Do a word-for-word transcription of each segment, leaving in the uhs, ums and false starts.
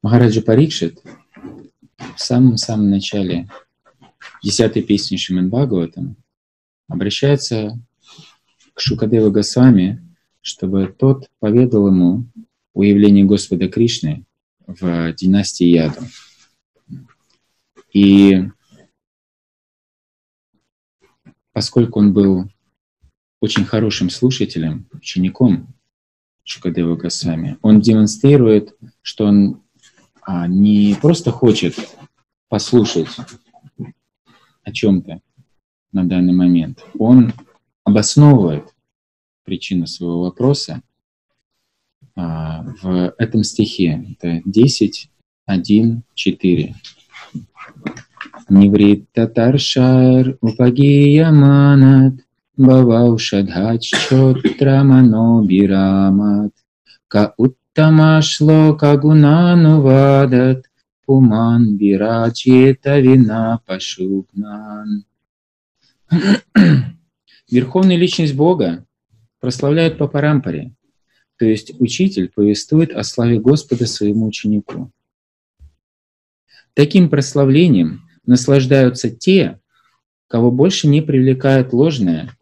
Махараджа Парикшит в самом-самом начале десятой песни Шримад Бхагаватам обращается к Шукадева Госвами, чтобы тот поведал ему о явлении Господа Кришны в династии Яду. И поскольку он был очень хорошим слушателем, учеником Шукадева Госвами, он демонстрирует, что он а, не просто хочет послушать о чем-то на данный момент, он обосновывает причину своего вопроса а, в этом стихе. Это десять, один, четыре. Ниврита таршар упагияманат баваушадхаччотрамано бирамат ка уттамашло кагунанувадат пуман бирачета вина пашукнан. Верховная личность Бога прославляет по парампаре, то есть учитель повествует о славе Господа своему ученику. Таким прославлением наслаждаются те, кого больше не привлекает ложное,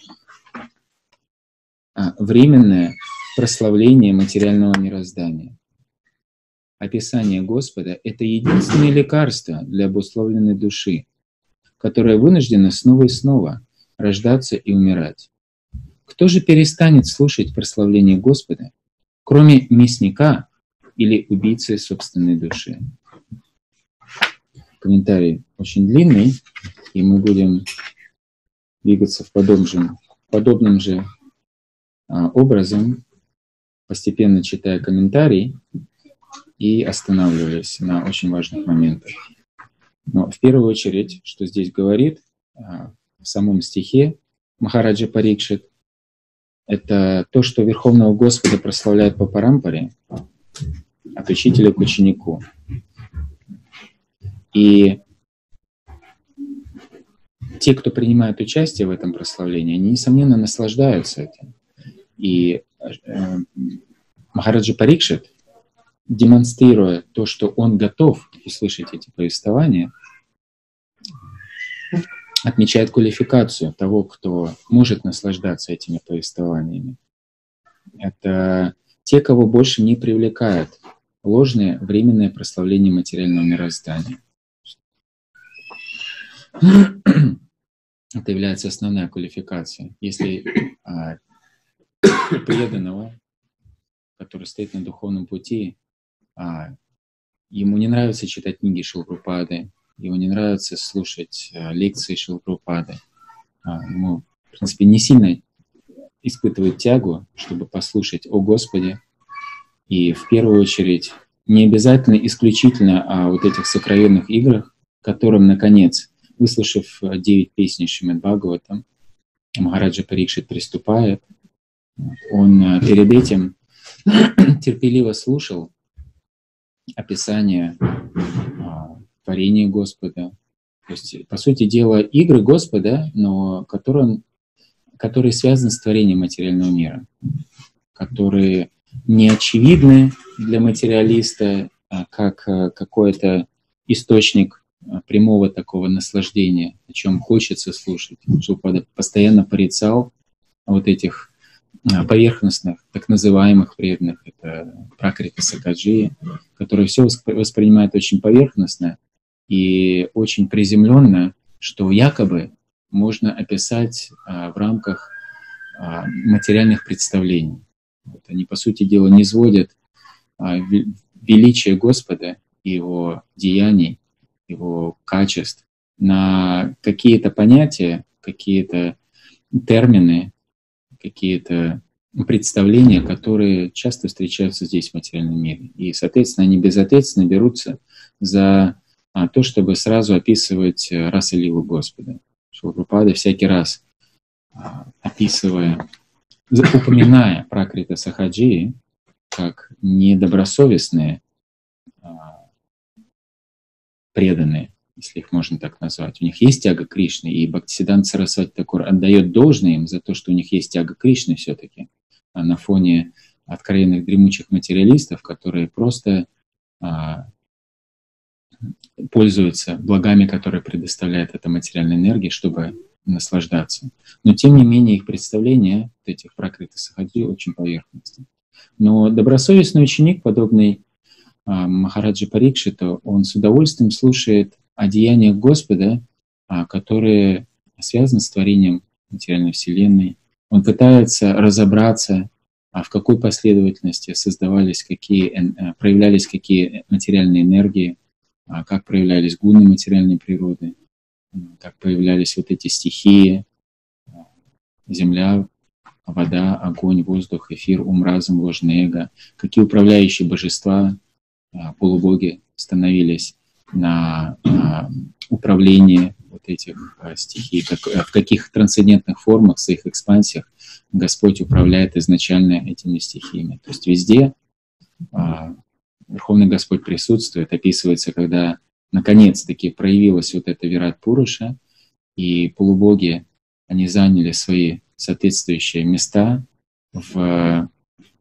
а временное прославление материального мироздания. Описание Господа — это единственное лекарство для обусловленной души, которая вынуждена снова и снова рождаться и умирать. Кто же перестанет слушать прославление Господа, кроме мясника или убийцы собственной души? Комментарий очень длинный, и мы будем двигаться в подобном же, подобным же а, образом, постепенно читая комментарий и останавливаясь на очень важных моментах. Но в первую очередь, что здесь говорит а, в самом стихе Махараджа Парикшит, это то, что Верховного Господа прославляют по парампаре от учителя к ученику. И те, кто принимает участие в этом прославлении, они, несомненно, наслаждаются этим. И э, Махараджа Парикшит, демонстрируя то, что он готов услышать эти повествования, отмечает квалификацию того, кто может наслаждаться этими повествованиями. Это те, кого больше не привлекает ложное временное прославление материального мироздания. Это является основная квалификация. Если а, преданного, который стоит на духовном пути, а, ему не нравится читать книги Шрилы Прабхупады, ему не нравится слушать а, лекции Шрилы Прабхупады, а, ему, в принципе, не сильно испытывает тягу, чтобы послушать о Господе, и в первую очередь не обязательно исключительно о вот этих сокровенных играх, которым, наконец, выслушав девять песней Шримад Бхагаватам, Махараджа Парикшит приступает. Он перед этим терпеливо слушал описание творения Господа. То есть, по сути дела, игры Господа, но которые, которые связаны с творением материального мира, которые не очевидны для материалиста как какой-то источник прямого такого наслаждения, о чем хочется слушать. Шрила постоянно порицал вот этих поверхностных, так называемых преданных, это Пракрита Сакаджи, которые все воспринимают очень поверхностно и очень приземленно, что якобы можно описать в рамках материальных представлений. Вот они, по сути дела, не сводят величие Господа и Его деяний, Его качеств на какие-то понятия, какие-то термины, какие-то представления, которые часто встречаются здесь в материальном мире. И, соответственно, они безответственно берутся за то, чтобы сразу описывать раса лилу Господа. Шрила Прабхупада всякий раз, описывая, упоминая Пракрита Сахаджи как недобросовестные преданные, если их можно так назвать. У них есть тяга к Кришне, и Бхактисиданта Сарасвати Такур отдает должное им за то, что у них есть тяга к Кришне все-таки, а на фоне откровенных дремучих материалистов, которые просто а, пользуется благами, которые предоставляет эта материальная энергия, чтобы наслаждаться. Но, тем не менее, их представление вот этих пракриты сахаджи очень поверхностно. Но добросовестный ученик, подобный а, Махараджи Парикшиту, он с удовольствием слушает о деяниях Господа, а, которые связаны с творением материальной вселенной. Он пытается разобраться, а в какой последовательности создавались какие, проявлялись какие материальные энергии, а, как проявлялись гуны материальной природы, как появлялись вот эти стихии, земля, вода, огонь, воздух, эфир, ум, разум, ложное эго, какие управляющие божества, полубоги становились на управлении вот этих стихий, как, в каких трансцендентных формах, в своих экспансиях Господь управляет изначально этими стихиями. То есть везде Верховный Господь присутствует, описывается, когда наконец-таки проявилась вот эта Вират-Пуруша, и полубоги, они заняли свои соответствующие места в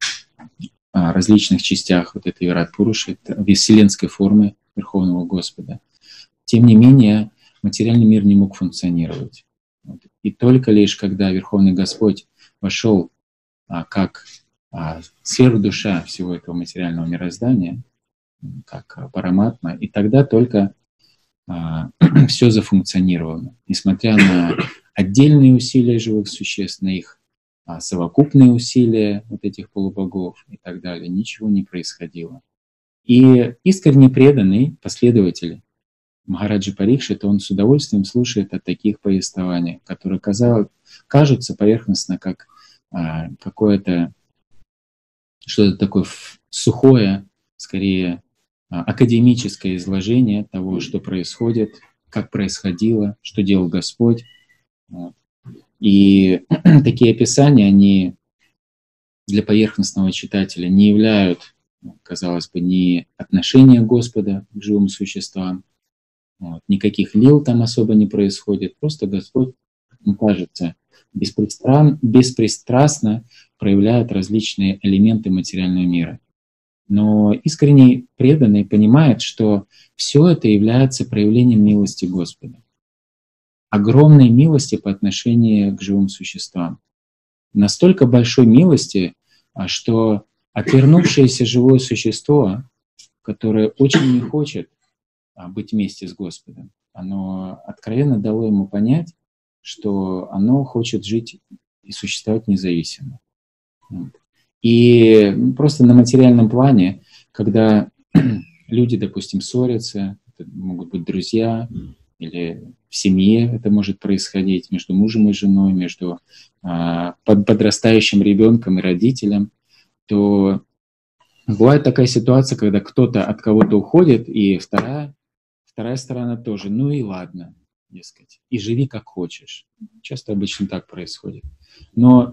различных частях вот этой Вират-Пуруши, вселенской формы Верховного Господа. Тем не менее, материальный мир не мог функционировать. И только лишь когда Верховный Господь вошел а, как а, сверхдуша всего этого материального мироздания, как параматма, и тогда только а, все зафункционировало. Несмотря на отдельные усилия живых существ, на их а, совокупные усилия вот этих полубогов и так далее, ничего не происходило. И искренне преданный последователь Махараджи Парикшита, он с удовольствием слушает о таких повествованиях, которые казалось, кажутся поверхностно как а, какое-то что-то такое сухое, скорее а, академическое изложение того, что происходит, как происходило, что делал Господь. Вот. И такие описания, они для поверхностного читателя не являют, казалось бы, ни отношения Господа к живым существам, вот. Никаких лил там особо не происходит, просто Господь, мне кажется, беспристрастно, беспристрастно проявляет различные элементы материального мира. Но искренне преданный понимает, что все это является проявлением милости Господа. Огромной милости по отношению к живым существам. Настолько большой милости, что отвернувшееся живое существо, которое очень не хочет быть вместе с Господом, оно откровенно дало ему понять, что оно хочет жить и существовать независимо. И просто на материальном плане, когда люди, допустим, ссорятся, это могут быть друзья, или в семье это может происходить, между мужем и женой, между а, подрастающим ребенком и родителем, то бывает такая ситуация, когда кто-то от кого-то уходит, и вторая, вторая сторона тоже, ну и ладно, дескать, и живи как хочешь. Часто обычно так происходит. Но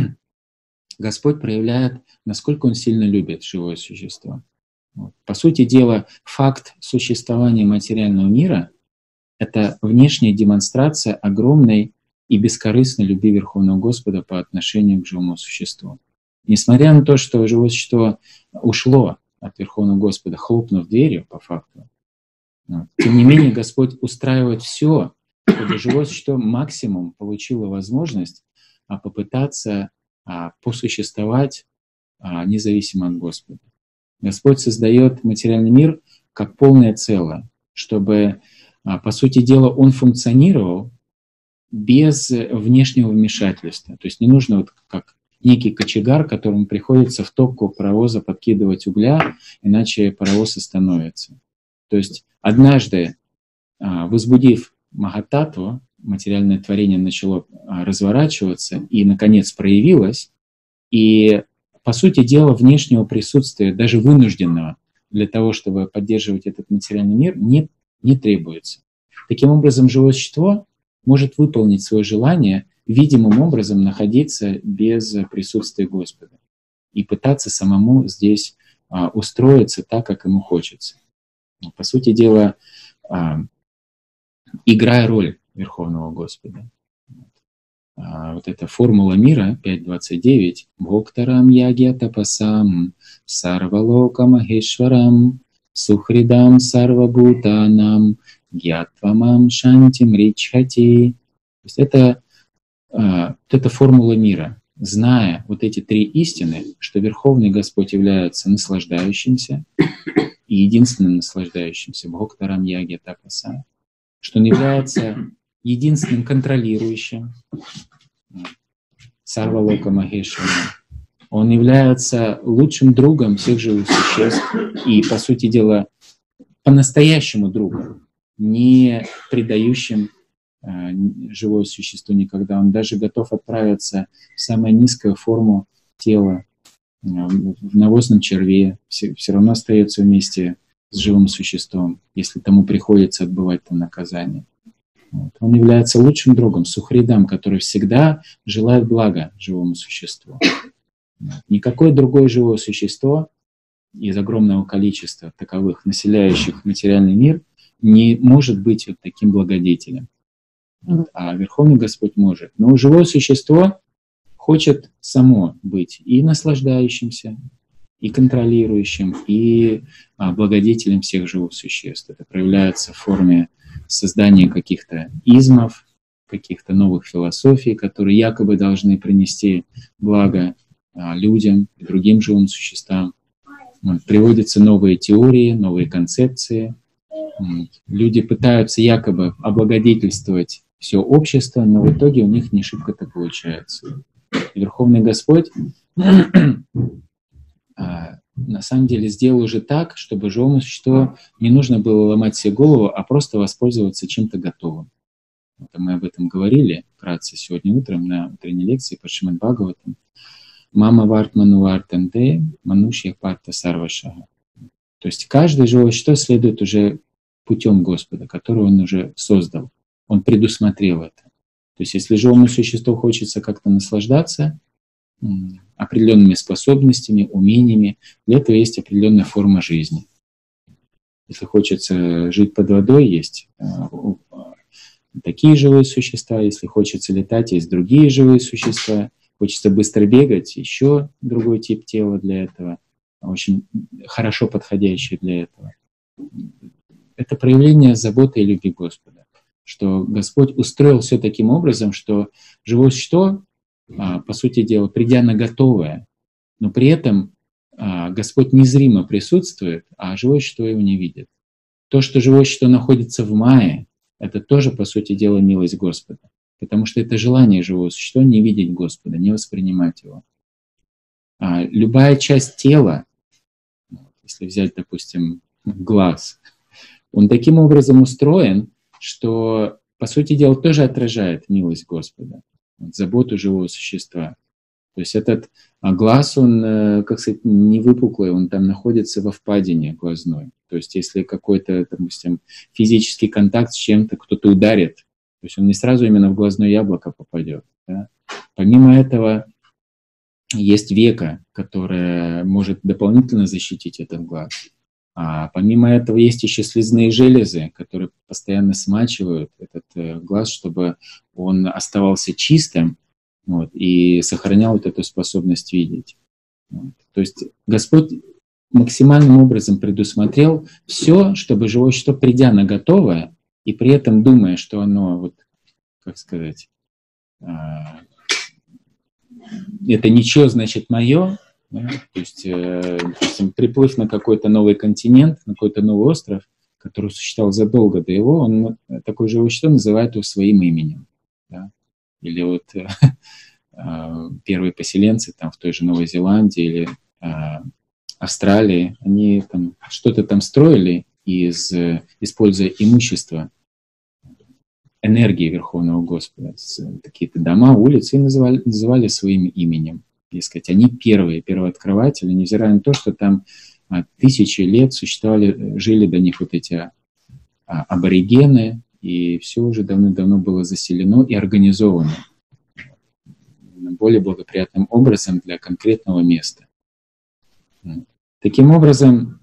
Господь проявляет, насколько Он сильно любит живое существо. Вот. По сути дела, факт существования материального мира — это внешняя демонстрация огромной и бескорыстной любви Верховного Господа по отношению к живому существу. Несмотря на то, что живое существо ушло от Верховного Господа, хлопнув дверью по факту, вот, тем не менее Господь устраивает все, чтобы живое существо максимум получило возможность а, попытаться а, посуществовать а, независимо от Господа. Господь создает материальный мир как полное целое, чтобы, а, по сути дела, он функционировал без внешнего вмешательства. То есть не нужно вот как некий кочегар, которому приходится в топку паровоза подкидывать угля, иначе паровоз остановится. То есть однажды, возбудив Махататтву, материальное творение начало разворачиваться и, наконец, проявилось. И, по сути дела, внешнего присутствия, даже вынужденного для того, чтобы поддерживать этот материальный мир, не, не требуется. Таким образом, живое существо может выполнить свое желание видимым образом находиться без присутствия Господа и пытаться самому здесь а, устроиться так, как ему хочется. По сути дела, а, играя роль Верховного Господа. А, вот эта формула мира пять двадцать девять. Бхоктарам ягья тапасам сарвалока махешварам сухридам сарвабхутанам гьятвамам шантим ричхати. То есть это, вот эта формула мира. Зная вот эти три истины, что Верховный Господь является наслаждающимся и единственным наслаждающимся, Бхоктарам Яги Тапаса, что Он является единственным контролирующим, Сарвалока Махешварам, Он является лучшим другом всех живых существ и, по сути дела, по-настоящему другом, не предающим э, живое существо никогда. Он даже готов отправиться в самую низкую форму тела, э, в навозном черве, все, все равно остается вместе с живым существом, если тому приходится отбывать там наказание. Вот. Он является лучшим другом, сухридам, который всегда желает блага живому существу. Никакое другое живое существо из огромного количества таковых, населяющих материальный мир, не может быть вот таким благодетелем. Вот. А Верховный Господь может. Но живое существо хочет само быть и наслаждающимся, и контролирующим, и а, благодетелем всех живых существ. Это проявляется в форме создания каких-то измов, каких-то новых философий, которые якобы должны принести благо людям и другим живым существам. Вот. Приводятся новые теории, новые концепции. Вот. Люди пытаются якобы облагодетельствовать все общество, но в итоге у них не шибко-то получается. И Верховный Господь на самом деле сделал уже так, чтобы живому существу не нужно было ломать себе голову, а просто воспользоваться чем-то готовым. Вот мы об этом говорили вкратце сегодня утром на утренней лекции по Шримад Бхагаватам. Мама вартману вартанте, манушья парта сарвашага. То есть каждое живое существо следует уже путем Господа, который Он уже создал. Он предусмотрел это. То есть если живому существу хочется как-то наслаждаться определенными способностями, умениями, для этого есть определенная форма жизни. Если хочется жить под водой, есть такие живые существа. Если хочется летать, есть другие живые существа. Хочется быстро бегать, еще другой тип тела для этого, очень хорошо подходящий для этого. Это проявление заботы и любви Господа, что Господь устроил все таким образом, что живое существо, по сути дела, придя на готовое, но при этом Господь незримо присутствует, а живое существо его не видит. То, что живое существо находится в мае, это тоже, по сути дела, милость Господа. Потому что это желание живого существа не видеть Господа, не воспринимать Его. А любая часть тела, если взять, допустим, глаз, он таким образом устроен, что, по сути дела, тоже отражает милость Господа, заботу живого существа. То есть этот глаз, он, как сказать, не выпуклый, он там находится во впадине глазной. То есть если какой-то, допустим, физический контакт с чем-то, кто-то ударит, то есть он не сразу именно в глазное яблоко попадет. Да? Помимо этого, есть века, которая может дополнительно защитить этот глаз. А помимо этого, есть еще слезные железы, которые постоянно смачивают этот э, глаз, чтобы он оставался чистым, вот, и сохранял вот эту способность видеть. Вот. То есть Господь максимальным образом предусмотрел все, чтобы живое существо, придя на готовое, и при этом думая, что оно, вот, как сказать, это ничего, значит, мое, да? То есть, допустим, приплыв на какой-то новый континент, на какой-то новый остров, который существовал задолго до его, он такое живое существо называет его своим именем. Да? Или вот первые поселенцы там, в той же Новой Зеландии или Австралии, они там что-то там строили, из, используя имущество, энергии Верховного Господа, какие-то дома, улицы, и называли, называли своим именем. Дескать, они первые, первооткрыватели, невзирая на то, что там а, тысячи лет существовали, жили до них вот эти а, аборигены, и все уже давно-давно было заселено и организовано более благоприятным образом для конкретного места. Таким образом,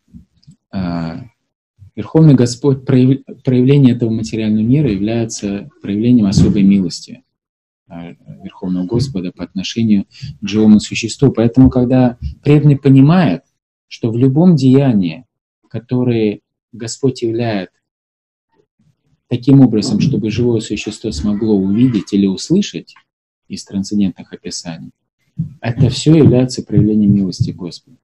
Верховный Господь, проявление этого материального мира является проявлением особой милости Верховного Господа по отношению к живому существу. Поэтому, когда преданный понимает, что в любом деянии, которые Господь являет таким образом, чтобы живое существо смогло увидеть или услышать из трансцендентных описаний, это все является проявлением милости Господа.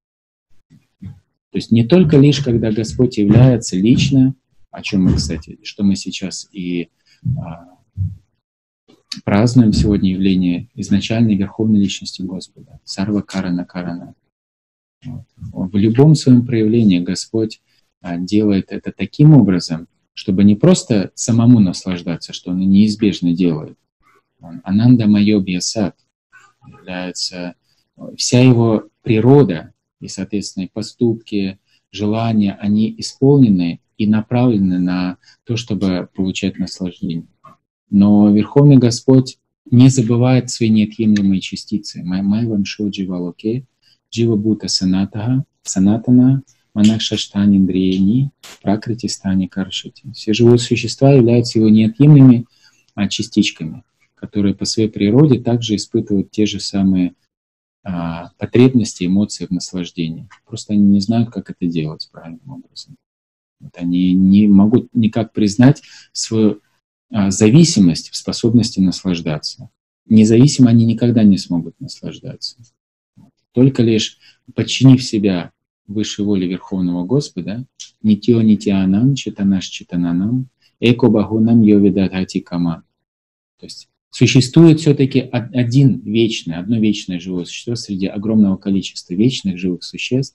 То есть не только лишь, когда Господь является лично, о чем мы, кстати, что мы сейчас и а, празднуем сегодня явление изначальной верховной личности Господа, Сарва Карана Карана. Вот. В любом своем проявлении Господь а, делает это таким образом, чтобы не просто самому наслаждаться, что Он неизбежно делает. Ананда Майо Бьясат является вся Его природа и, соответственно, поступки, желания, они исполнены и направлены на то, чтобы получать наслаждение. Но Верховный Господь не забывает свои неотъемлемые частицы. Майвам Шоджи Валоке, Джива Бута Санатага, Санатана, Манакшаштани Ндриени, Пракрити Стани Каршити. Все живые существа являются его неотъемлемыми частичками, которые по своей природе также испытывают те же самые а, потребности, эмоции в наслаждении. Просто они не знают, как это делать правильным образом. Вот они не могут никак признать свою а, зависимость в способности наслаждаться. Независимо они никогда не смогут наслаждаться. Только лишь подчинив себя высшей воле Верховного Господа, нитьо нитьянам, читанаш читананам, эко бахунам йовидадхати кама. То есть существует все-таки один вечный, одно вечное живое существо среди огромного количества вечных живых существ.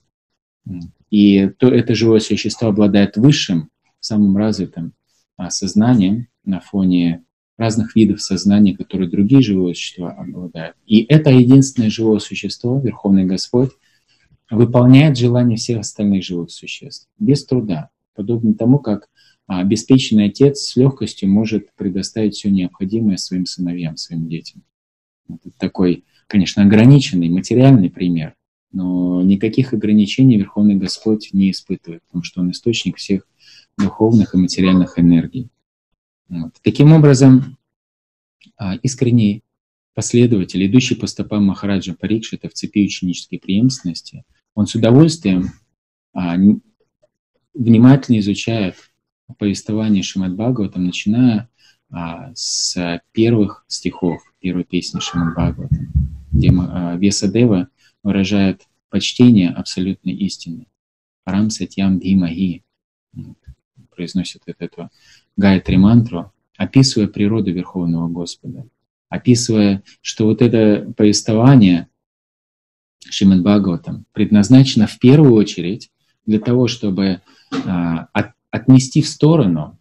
И то это живое существо обладает высшим, самым развитым сознанием на фоне разных видов сознания, которые другие живые существа обладают. И это единственное живое существо, Верховный Господь, выполняет желания всех остальных живых существ без труда, подобно тому, как обеспеченный отец с легкостью может предоставить все необходимое своим сыновьям, своим детям. Это такой, конечно, ограниченный материальный пример, но никаких ограничений Верховный Господь не испытывает, потому что Он источник всех духовных и материальных энергий. Вот. Таким образом, искренний последователь, идущий по стопам Махараджа Парикшита в цепи ученической преемственности, он с удовольствием внимательно изучает повествование Шримад Бхагаватам, начиная а, с первых стихов первой песни Шримад Бхагаватам, где а, Вьясадева выражает почтение абсолютной истины. Парам Сатьям Дхимахи, произносит вот эту Гайатри мантру, описывая природу Верховного Господа, описывая, что вот это повествование Шримад Бхагаватам предназначено в первую очередь для того, чтобы а, от отнести в сторону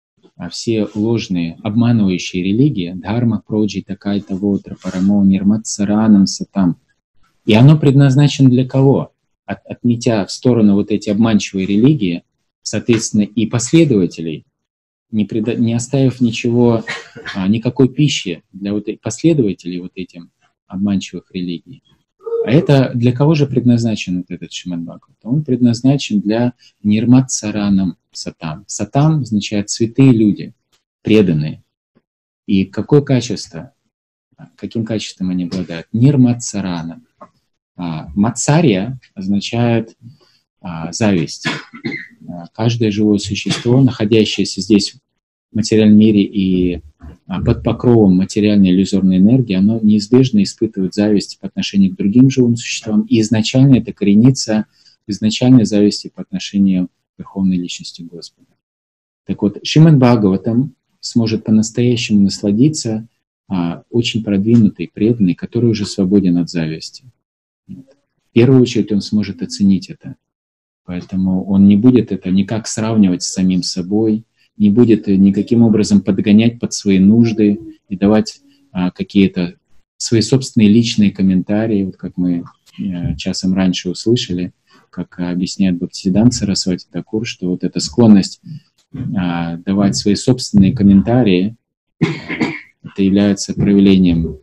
все ложные, обманывающие религии, дхарма, проджи, такая-то, вотра, парамо, нирмат, саранам, сатам. И оно предназначено для кого? От, отметя в сторону вот эти обманчивые религии, соответственно, и последователей, не, преда, не оставив ничего, а, никакой пищи для вот последователей вот этим обманчивых религий. А это для кого же предназначен вот этот Шримад Бхагаватам? Он предназначен для нирмат саранам сатам. Сатам означает святые люди, преданные. И какое качество, каким качеством они обладают? Нирмат сарана. А, мацария означает а, зависть. А, каждое живое существо, находящееся здесь в материальном мире и а, под покровом материальной иллюзорной энергии, оно неизбежно испытывает зависть по отношению к другим живым существам. И изначально это коренится в изначальной зависти по отношению к Верховной Личности Господа. Так вот, Шримад Бхагаватам сможет по-настоящему насладиться а, очень продвинутый, преданный, который уже свободен от зависти. В первую очередь он сможет оценить это. Поэтому он не будет это никак сравнивать с самим собой, не будет никаким образом подгонять под свои нужды и давать а, какие-то свои собственные личные комментарии, вот как мы а, часом раньше услышали, как объясняет Бхактисиданта Сарасвати Такур, что вот эта склонность а, давать свои собственные комментарии, а, это является проявлением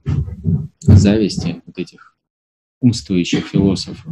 зависти вот этих умствующих философов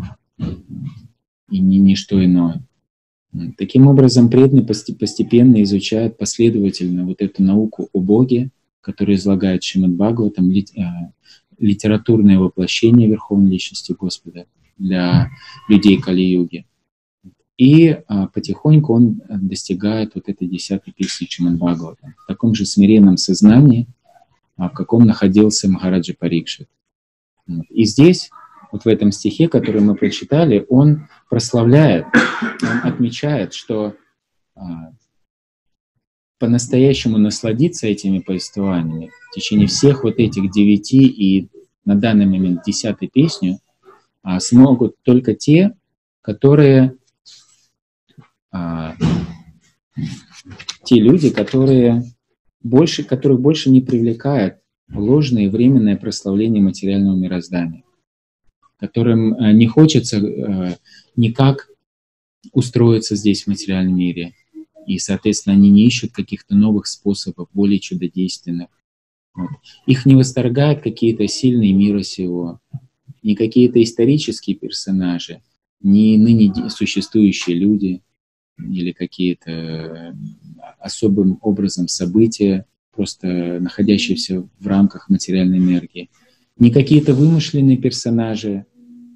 и ни, ничто иное. Таким образом, преданный постепенно изучает последовательно вот эту науку о Боге, которую излагает Шримад Бхагаватам, литературное воплощение Верховной Личности Господа для людей Кали-юги. И а, потихоньку он достигает вот этой десятой песни Шримад Бхагаватам в таком же смиренном сознании, а, в каком находился Махараджа Парикшит. И здесь, вот в этом стихе, который мы прочитали, он прославляет, он отмечает, что а, по-настоящему насладиться этими повествованиями в течение всех вот этих девяти и на данный момент десятой песню а, смогут только те, которые а, те люди, которые больше, которых больше не привлекает ложное и временное прославление материального мироздания, которым а, не хочется а, никак устроиться здесь в материальном мире. И, соответственно, они не ищут каких-то новых способов, более чудодейственных. Вот. Их не восторгают какие-то сильные мира сего, не какие-то исторические персонажи, не ныне существующие люди или какие-то особым образом события, просто находящиеся в рамках материальной энергии, не какие-то вымышленные персонажи.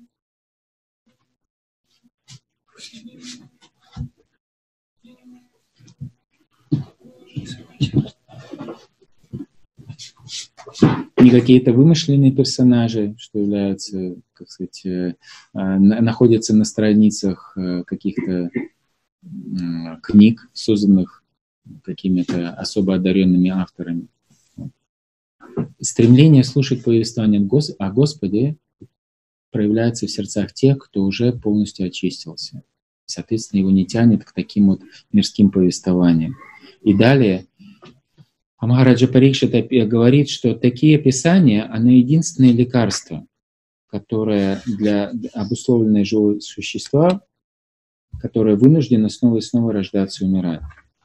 Не какие-то вымышленные персонажи, что являются, как сказать, э, э, находятся на страницах э, каких-то э, книг, созданных какими-то особо одаренными авторами. Стремление слушать повествование о Господе проявляется в сердцах тех, кто уже полностью очистился. Соответственно, его не тянет к таким вот мирским повествованиям. И далее Махараджа Парикшит говорит, что такие писания, оно единственное лекарство, которое для обусловленного живого существа, которое вынуждено снова и снова рождаться и умирать.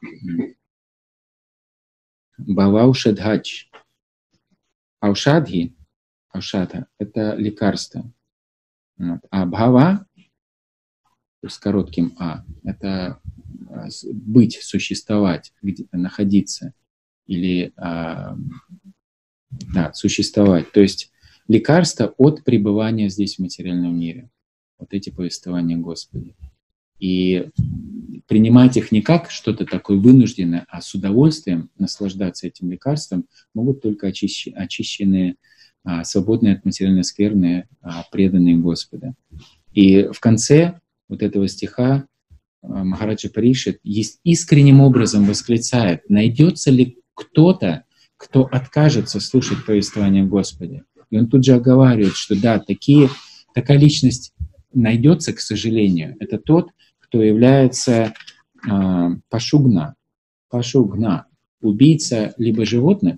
Бхаваушадхач. Аушадхи, аушадха — это лекарство. А бхава, с коротким а, это быть, существовать, где-то находиться. Или а, да, существовать. То есть лекарство от пребывания здесь в материальном мире. Вот эти повествования Господа. И принимать их не как что-то такое вынужденное, а с удовольствием наслаждаться этим лекарством могут только очищ... очищенные, а, свободные от материальной скверны, а, преданные Господа. И в конце вот этого стиха а, Махараджа Парикшит есть искренним образом восклицает: найдется ли кто-то, кто откажется слушать повествование Господа. И он тут же оговаривает, что да, такие, такая личность найдется, к сожалению. Это тот, кто является э, пашугна, пашугна, убийца либо животных,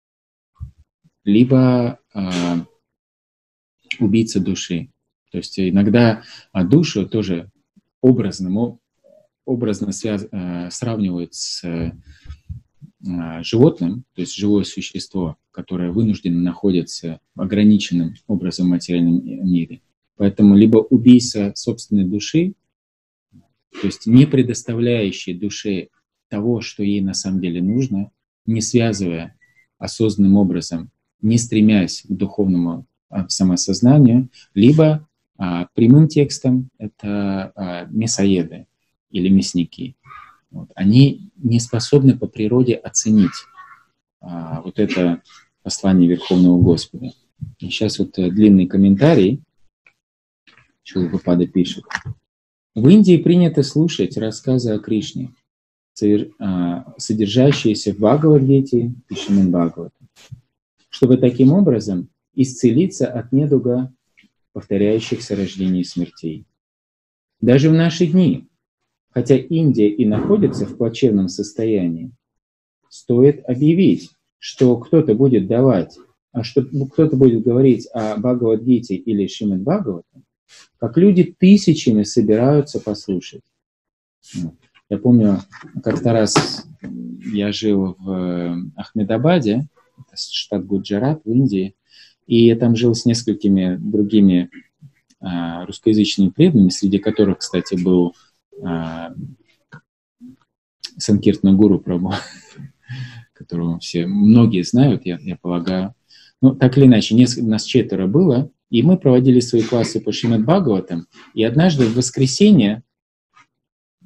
либо э, убийца души. То есть иногда душу тоже образно, образно связ, э, сравнивают с животным, то есть живое существо, которое вынуждено находиться ограниченным образом в материальном мире. Поэтому либо убийца собственной души, то есть не предоставляющий душе того, что ей на самом деле нужно, не связывая осознанным образом, не стремясь к духовному самосознанию, либо а, прямым текстом это а, мясоеды или мясники. Вот. Они не способны по природе оценить а, вот это послание Верховного Господа. И сейчас вот длинный комментарий. Чулапада пишет. В Индии принято слушать рассказы о Кришне, содержащиеся в Бхагавад-гите и Шримад Бхагаватам, чтобы таким образом исцелиться от недуга повторяющихся рождений и смертей. Даже в наши дни, хотя Индия и находится в плачевном состоянии, стоит объявить, что кто-то будет давать, а что кто-то будет говорить о Бхагавад-гите или Шримад Бхагаватам, как люди тысячами собираются послушать. Я помню, как-то раз я жил в Ахмедабаде, это штат Гуджарат в Индии, и я там жил с несколькими другими а, русскоязычными преданными, среди которых, кстати, был а, Санкиртана Гуру Прабху, которого все, многие знают, я, я полагаю. Ну, так или иначе, несколько, нас четверо было, и мы проводили свои классы по Шримад Бхагаватам, и однажды в воскресенье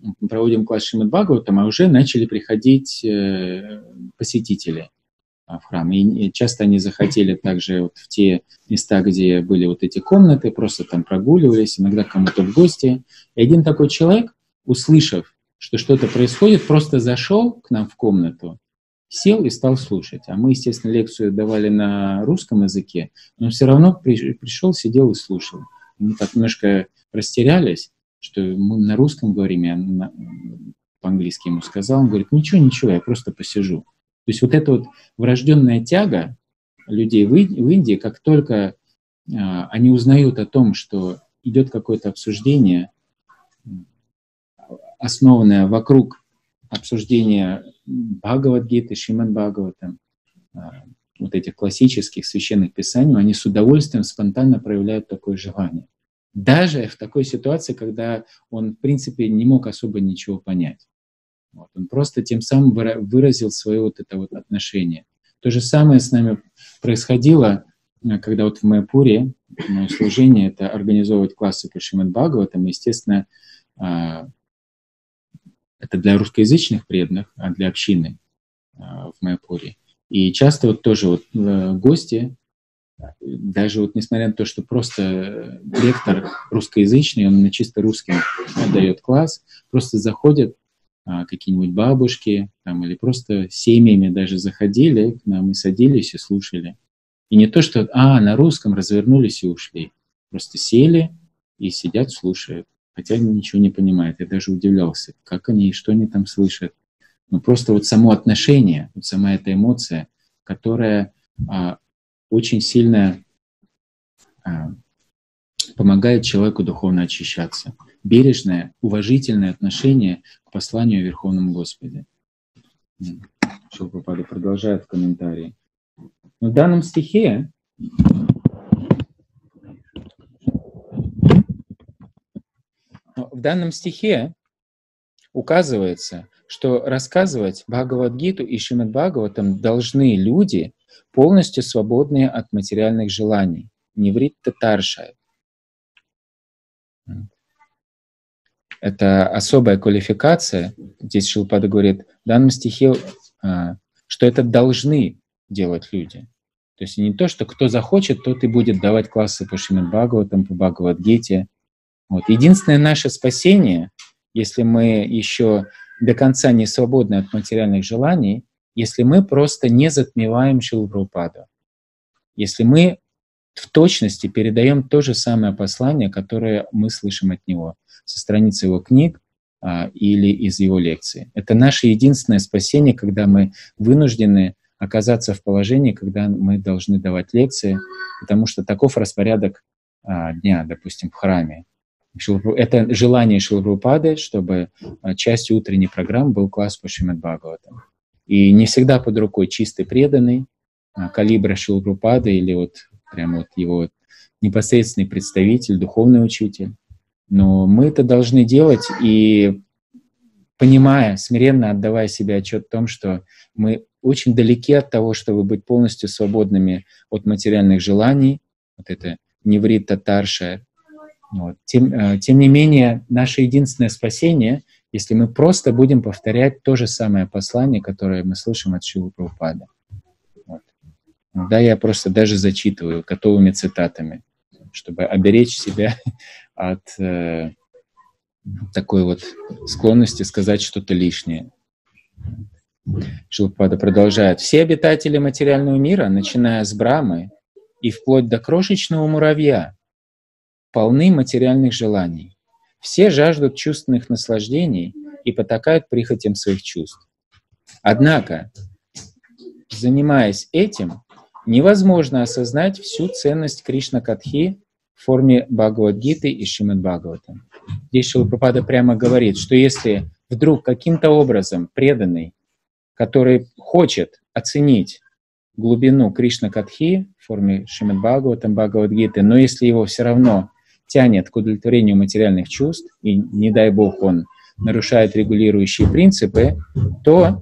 проводим класс Шримад Бхагаватам, а уже начали приходить посетители в храм. И часто они захотели также вот в те места, где были вот эти комнаты, просто там прогуливались, иногда кому-то в гости. И один такой человек, услышав, что что-то происходит, просто зашел к нам в комнату, сел и стал слушать. А мы, естественно, лекцию давали на русском языке, но все равно пришел, сидел и слушал. Мы так немножко растерялись, что мы на русском говорим, я на, по-английски ему сказал, он говорит, ничего, ничего, я просто посижу. То есть вот эта вот врожденная тяга людей в Индии, как только а, они узнают о том, что идет какое-то обсуждение, основанное вокруг обсуждения Бхагавад-гиты, Шримад Бхагаватам, а, вот этих классических священных писаний, они с удовольствием спонтанно проявляют такое желание. Даже в такой ситуации, когда он, в принципе, не мог особо ничего понять. Вот. Он просто тем самым выразил свое вот это вот отношение. То же самое с нами происходило, когда вот в Майяпуре мое служение — это организовывать классы по Шримад Бхагаватам. Естественно, это для русскоязычных преданных, а для общины в Майяпуре. И часто вот тоже вот гости, даже вот несмотря на то, что просто лектор русскоязычный, он на чисто русском дает класс, просто заходят а, какие-нибудь бабушки там, или просто семьями даже заходили к нам и садились и слушали. И не то, что а, на русском развернулись и ушли. Просто сели и сидят, слушают. Хотя ничего не понимают. Я даже удивлялся, как они и что они там слышат. Ну просто вот само отношение, вот сама эта эмоция, которая а, очень сильно а, помогает человеку духовно очищаться. Бережное, уважительное отношение к посланию о Верховном Господе. Шрила Прабхупада продолжает в комментарии. Но в данном стихе в данном стихе указывается, что рассказывать Бхагавад-гиту и Шримад Бхагаватам должны люди, полностью свободные от материальных желаний. Нивритта таршая. Это особая квалификация. Здесь Шрила Прабхупада говорит в данном стихе, что это должны делать люди. То есть не то, что кто захочет, тот и будет давать классы по Шримад Бхагаватам, по Бхагавад-гите. Вот. Единственное наше спасение, если мы еще до конца не свободны от материальных желаний, если мы просто не затмеваем Шрилу Прабхупаду. Если мы в точности передаем то же самое послание, которое мы слышим от него со страниц его книг а, или из его лекций. Это наше единственное спасение, когда мы вынуждены оказаться в положении, когда мы должны давать лекции, потому что таков распорядок а, дня, допустим, в храме. Это желание Шрилы Прабхупады, чтобы частью утренней программы был класс по Шримад Бхагаватам. И не всегда под рукой чистый преданный, калибра Шрилы Прабхупады или вот прямо вот его непосредственный представитель, духовный учитель. Но мы это должны делать, и понимая, смиренно отдавая себе отчет в том, что мы очень далеки от того, чтобы быть полностью свободными от материальных желаний, вот это невритта тарша. Вот. Тем, тем не менее, наше единственное спасение, если мы просто будем повторять то же самое послание, которое мы слышим от Шрилы Прабхупады. Вот. Да, я просто даже зачитываю готовыми цитатами, чтобы оберечь себя от э, такой вот склонности сказать что-то лишнее. Шрила Прабхупада продолжает. Все обитатели материального мира, начиная с Брамы и вплоть до крошечного муравья, полны материальных желаний. Все жаждут чувственных наслаждений и потакают прихотям своих чувств. Однако, занимаясь этим, невозможно осознать всю ценность Кришна-катхи в форме Бхагавад-гиты и Шримад Бхагаватам. Здесь Шрила Прабхупада прямо говорит, что если вдруг каким-то образом преданный, который хочет оценить глубину Кришна-катхи в форме Шримад Бхагаватам, Бхагавад-гиты, но если его все равно тянет к удовлетворению материальных чувств, и, не дай Бог, он нарушает регулирующие принципы, то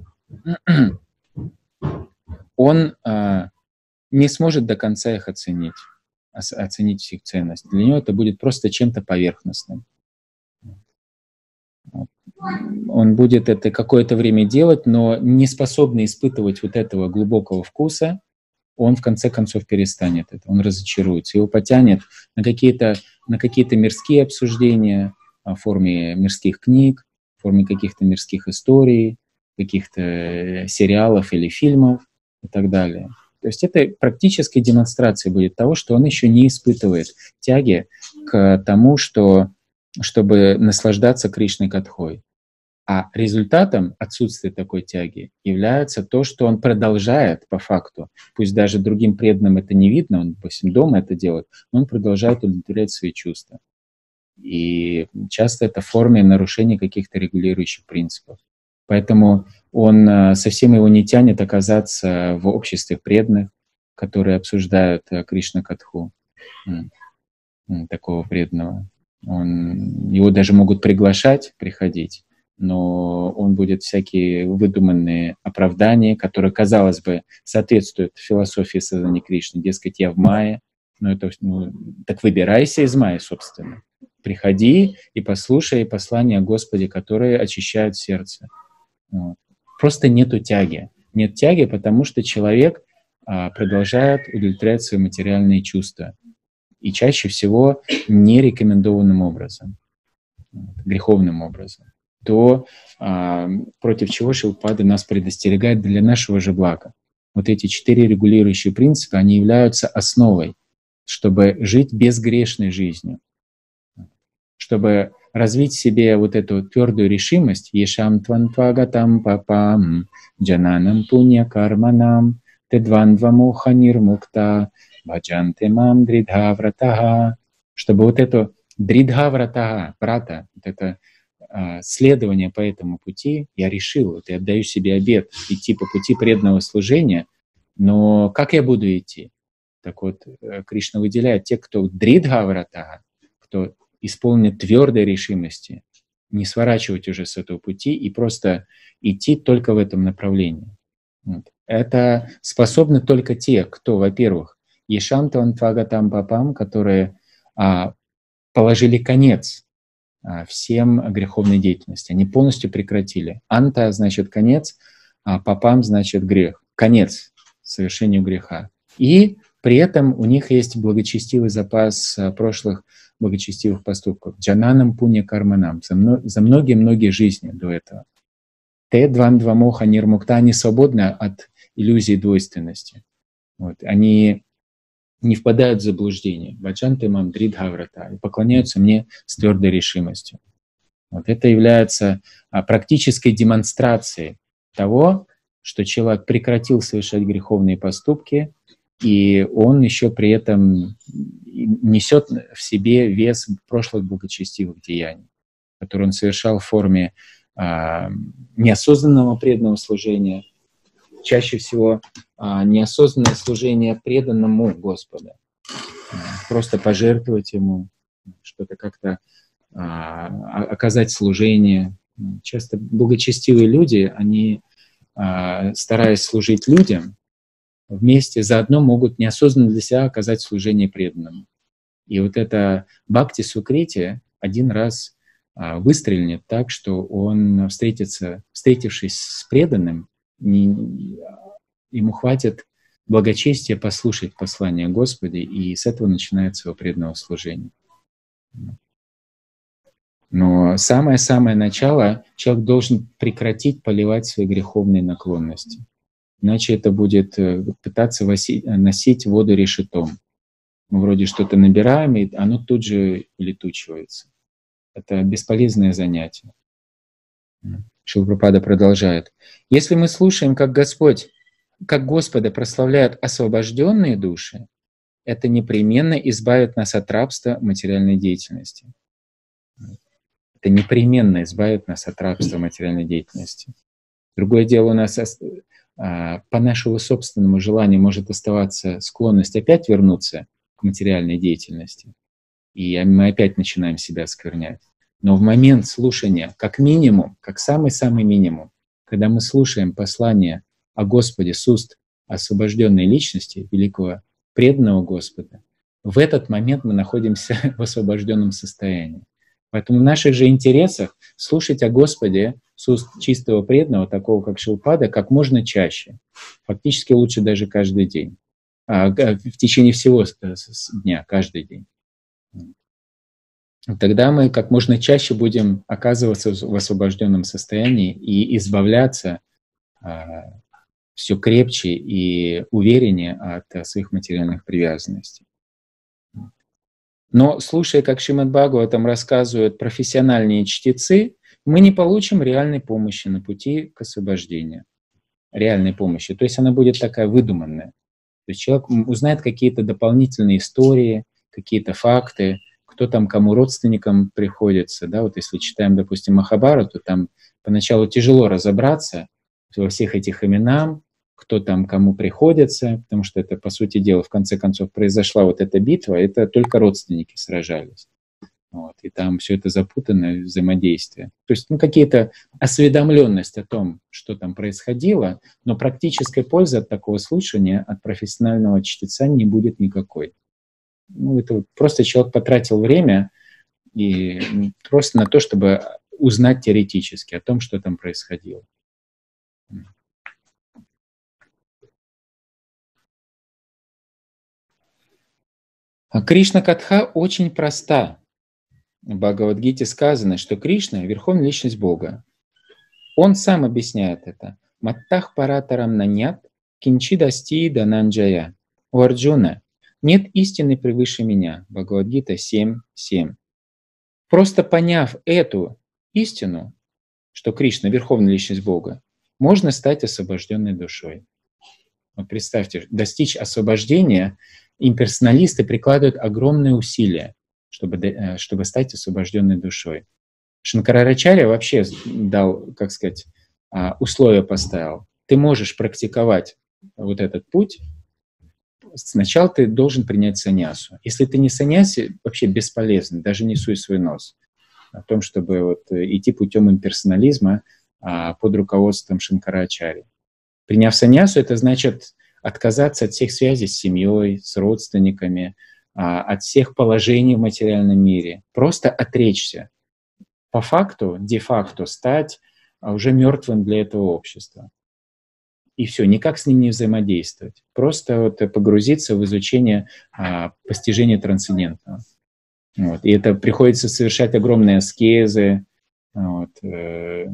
он а, не сможет до конца их оценить, оценить их ценность. Для него это будет просто чем-то поверхностным. Он будет это какое-то время делать, но не способный испытывать вот этого глубокого вкуса, он в конце концов перестанет это, он разочаруется, его потянет на какие-то на какие-то мирские обсуждения в форме мирских книг, в форме каких-то мирских историй, каких-то сериалов или фильмов и так далее. То есть это практически демонстрация будет того, что он еще не испытывает тяги к тому, что, чтобы наслаждаться Кришной Катхой. А результатом отсутствия такой тяги является то, что он продолжает по факту, пусть даже другим преданным это не видно, он, допустим, дома это делает, но он продолжает удовлетворять свои чувства. И часто это в форме нарушения каких-то регулирующих принципов. Поэтому он совсем его не тянет оказаться в обществе преданных, которые обсуждают Кришна-катху, такого преданного. Он, его даже могут приглашать приходить, но он будет всякие выдуманные оправдания, которые, казалось бы, соответствуют философии сознания Кришны. Дескать, я в мае, ну, это, ну, так выбирайся из мая, собственно. Приходи и послушай послания о Господе, которые очищают сердце. Вот. Просто нету тяги. Нет тяги, потому что человек а, продолжает удовлетворять свои материальные чувства. И чаще всего нерекомендованным образом, греховным образом. То, а, против чего Шрилпада нас предостерегает для нашего же блага. Вот эти четыре регулирующие принципа, они являются основой, чтобы жить безгрешной жизнью, чтобы развить в себе вот эту твердую решимость «Ешам твантвагатам папам, джананам пунья карманам, тедвандвамуха нирмукта, баджанте мам дридхавратага», чтобы вот эту дридхавратага, брата, вот это следование по этому пути, я решил, вот я отдаю себе обет идти по пути преданного служения, но как я буду идти? Так вот, Кришна выделяет тех, кто дридхавратага, кто исполнит твердой решимости, не сворачивать уже с этого пути и просто идти только в этом направлении. Вот. Это способны только те, кто, во-первых, ешам твагатам папам, которые а, положили конец а, всем греховной деятельности. Они полностью прекратили. Анта значит конец, а папам значит грех. Конец совершению греха. И при этом у них есть благочестивый запас прошлых благочестивых поступков. Джананам пунья карманам. За многие-многие жизни до этого. Те двандва моха нирмукта, они свободны от иллюзии двойственности. Вот. Они не впадают в заблуждение. Баджанте мам дридхаврата. И поклоняются мне с твердой решимостью. Вот. Это является а, практической демонстрацией того, что человек прекратил совершать греховные поступки, и он еще при этом несет в себе вес прошлых благочестивых деяний, которые он совершал в форме а, неосознанного преданного служения, чаще всего а, неосознанное служение преданному Господу. А, просто пожертвовать Ему, что-то как-то а, оказать служение. Часто благочестивые люди, они, а, стараясь служить людям, вместе заодно могут неосознанно для себя оказать служение преданному. И вот это бхакти сукрити один раз а, выстрелит так, что он встретится, встретившись с преданным, не, ему хватит благочестия послушать послание Господа, и с этого начинается его преданного служения. Но самое-самое начало человек должен прекратить поливать свои греховные наклонности. Иначе это будет пытаться носить воду решетом. Мы вроде что-то набираем, и оно тут же улетучивается. Это бесполезное занятие. Шрила Прабхупада продолжает. Если мы слушаем, как Господь, как Господа прославляют освобожденные души, это непременно избавит нас от рабства материальной деятельности. Это непременно избавит нас от рабства материальной деятельности. Другое дело, у нас по нашему собственному желанию может оставаться склонность опять вернуться к материальной деятельности, и мы опять начинаем себя осквернять. Но в момент слушания, как минимум, как самый-самый минимум, когда мы слушаем послание о Господе с уст освобожденной личности, великого преданного Господа, в этот момент мы находимся в освобожденном состоянии. Поэтому в наших же интересах слушать о Господе с уст чистого преданного, такого как Шилпада, как можно чаще. Фактически лучше даже каждый день. А, в течение всего дня, каждый день. Тогда мы как можно чаще будем оказываться в освобожденном состоянии и избавляться а, все крепче и увереннее от а, своих материальных привязанностей. Но слушая, как Шримад Бхагаватам рассказывают профессиональные чтецы, мы не получим реальной помощи на пути к освобождению. Реальной помощи. То есть она будет такая выдуманная. То есть человек узнает какие-то дополнительные истории, какие-то факты, кто там кому родственникам приходится. Да? Вот если читаем, допустим, Махабхарату, там поначалу тяжело разобраться во всех этих именах, кто там кому приходится, потому что это, по сути дела, в конце концов произошла вот эта битва, это только родственники сражались. Вот, и там все это запутанное взаимодействие. То есть ну, какие-то осведомленность о том, что там происходило, но практической пользы от такого слушания от профессионального чтеца не будет никакой. Ну, это просто человек потратил время и просто на то, чтобы узнать теоретически о том, что там происходило. А Кришна-катха очень проста. В Бхагавад-гите сказано, что Кришна — верховная личность Бога. Он сам объясняет это. «Маттах паратарам нанят кинчидасти дананджая». У Арджуна нет истины превыше меня. Бхагавад-гита семь семь. Просто поняв эту истину, что Кришна — верховная личность Бога, можно стать освобожденной душой. Вот представьте, достичь освобождения имперсоналисты прикладывают огромные усилия, чтобы, чтобы стать освобожденной душой. Шанкарачарья вообще дал, как сказать, условия поставил. Ты можешь практиковать вот этот путь, сначала ты должен принять саньясу. Если ты не саньяси, вообще бесполезно, даже не суй свой нос о том, чтобы вот идти путем имперсонализма под руководством Шанкарачарьи. Приняв саньясу, это значит отказаться от всех связей с семьей, с родственниками, от всех положений в материальном мире. Просто отречься. По факту, де-факто стать уже мертвым для этого общества. И все, никак с ним не взаимодействовать. Просто вот погрузиться в изучение а, постижения трансцендентного. Вот. И это приходится совершать огромные аскезы, вот, э,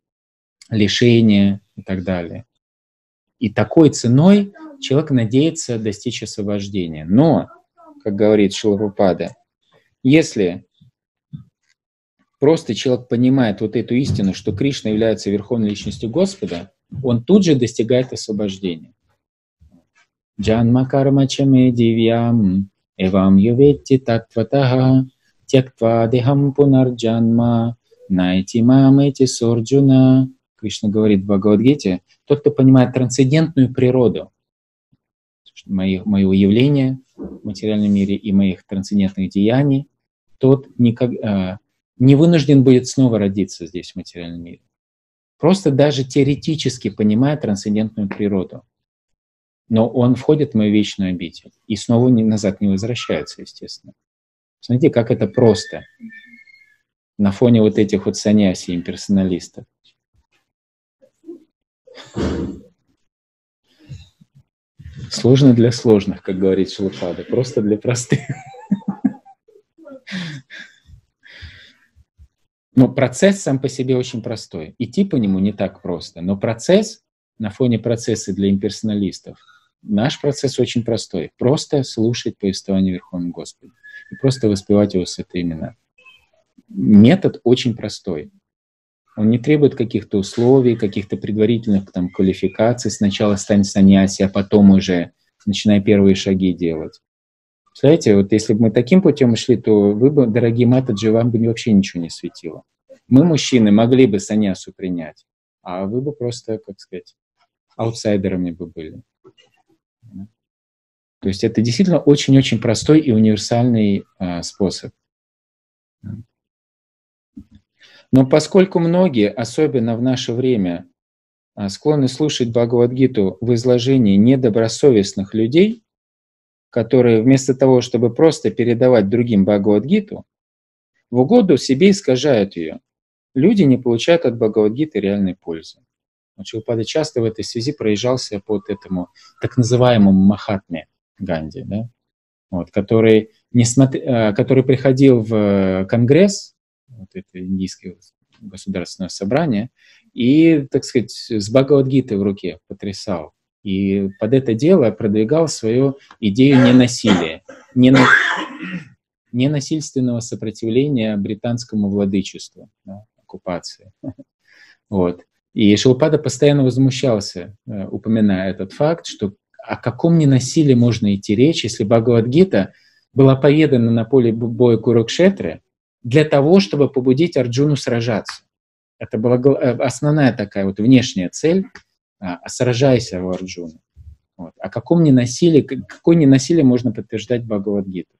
лишения и так далее. И такой ценой человек надеется достичь освобождения. Но, как говорит Шрила Прабхупада, если просто человек понимает вот эту истину, что Кришна является верховной личностью Господа, он тут же достигает освобождения. Джанма карма чаме дивьям эвам юветти таттватаха тяктва дехам пунарджанма найти мамети сорджуна. Кришна говорит в Бхагавад-гите, тот, кто понимает трансцендентную природу моих, моего явления в материальном мире и моих трансцендентных деяний, тот никак, а, не вынужден будет снова родиться здесь, в материальном мире. Просто даже теоретически понимает трансцендентную природу. Но он входит в мою вечную обитель и снова не, назад не возвращается, естественно. Смотрите, как это просто на фоне вот этих вот саньяси, имперсоналистов. Сложно для сложных, как говорит Шилапада, просто для простых. Но процесс сам по себе очень простой. Идти по нему не так просто. Но процесс, на фоне процесса для имперсоналистов, наш процесс очень простой. Просто слушать повествование Верховного Господа. И просто воспевать его святые имена. Метод очень простой. Он не требует каких-то условий, каких-то предварительных там, квалификаций. Сначала стань саньяси, а потом уже начинай первые шаги делать. Представляете, вот если бы мы таким путем шли, то вы бы, дорогие матаджи, вам бы вообще ничего не светило. Мы, мужчины, могли бы саньясу принять, а вы бы просто, как сказать, аутсайдерами бы были. То есть это действительно очень-очень простой и универсальный а, способ. Но поскольку многие, особенно в наше время, склонны слушать Бхагавад-гиту в изложении недобросовестных людей, которые вместо того, чтобы просто передавать другим Бхагавад-гиту, в угоду себе искажают ее. Люди не получают от Бхагавад-гиты реальной пользы. Шрилпада часто в этой связи проезжался по этому так называемому Махатме Ганди, да? Вот, который, несмотря, который приходил в Конгресс, вот это индийское государственное собрание, и, так сказать, с Бхагавад-гитой в руке потрясал. И под это дело продвигал свою идею ненасилия, нена... ненасильственного сопротивления британскому владычеству, да, оккупации. Вот. И Шрилпада постоянно возмущался, упоминая этот факт, что о каком ненасилии можно идти речь, если Бхагавад-гита была поведана на поле боя Курукшетры для того, чтобы побудить Арджуну сражаться. Это была основная такая вот внешняя цель — сражайся у Арджуны. Вот. О каком ненасилии, какое ненасилие можно подтверждать Бхагавад-гиту?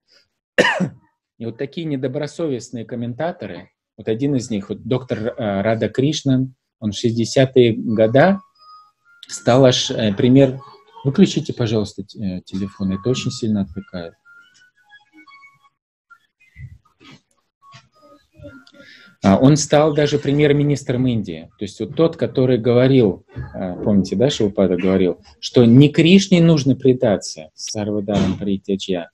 И вот такие недобросовестные комментаторы, вот один из них, вот доктор Рада Кришнан, он в шестидесятые годы стал аж пример... Выключите, пожалуйста, телефон, это очень сильно отвлекает. Он стал даже премьер-министром Индии. То есть вот тот, который говорил, помните, да, Шрилпада говорил, что не Кришне нужно предаться, сарвадарам притяджья,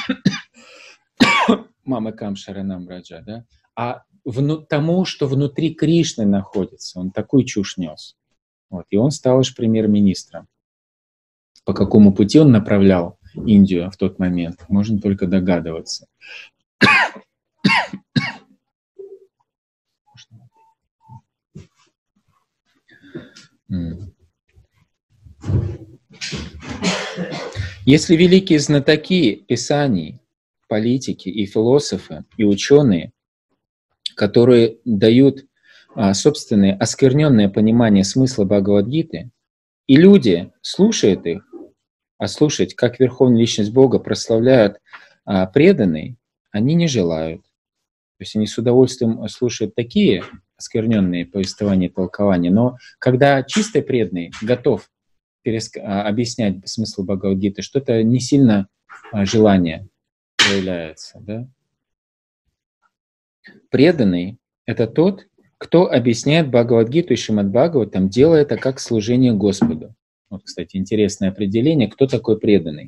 мама Камшаранам Раджа, да, а вну, тому, что внутри Кришны находится. Он такую чушь нес. Вот, и он стал аж премьер-министром. По какому пути он направлял Индию в тот момент, можно только догадываться. Если великие знатоки писаний, политики и философы, и ученые, которые дают а, собственное оскверненное понимание смысла Бхагавад-гиты, и люди слушают их, а слушать, как Верховная Личность Бога прославляют а, преданные, они не желают. То есть они с удовольствием слушают такие оскверненные повествования и толкования, но когда чистый преданный готов переск... объяснять смысл Бхагавад-гиты, что-то не сильно а, желание проявляется. Да? Преданный — это тот, кто объясняет Бхагавад-гиту и Шримад-Бхагаватам, делая это как служение Господу. Вот, кстати, интересное определение, кто такой преданный.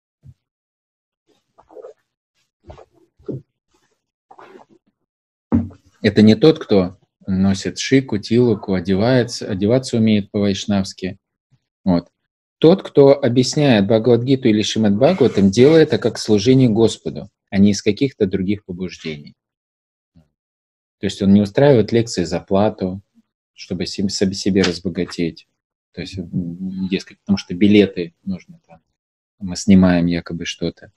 Это не тот, кто носит шику, тилуку, одевается, одеваться умеет по-вайшнавски. Вот. Тот, кто объясняет Бхагавад-гиту или Шримад-Бхагаватам, делает это как служение Господу, а не из каких-то других побуждений. То есть он не устраивает лекции за плату, чтобы себе разбогатеть. То есть, дескать, потому что билеты нужно там, мы снимаем якобы что-то.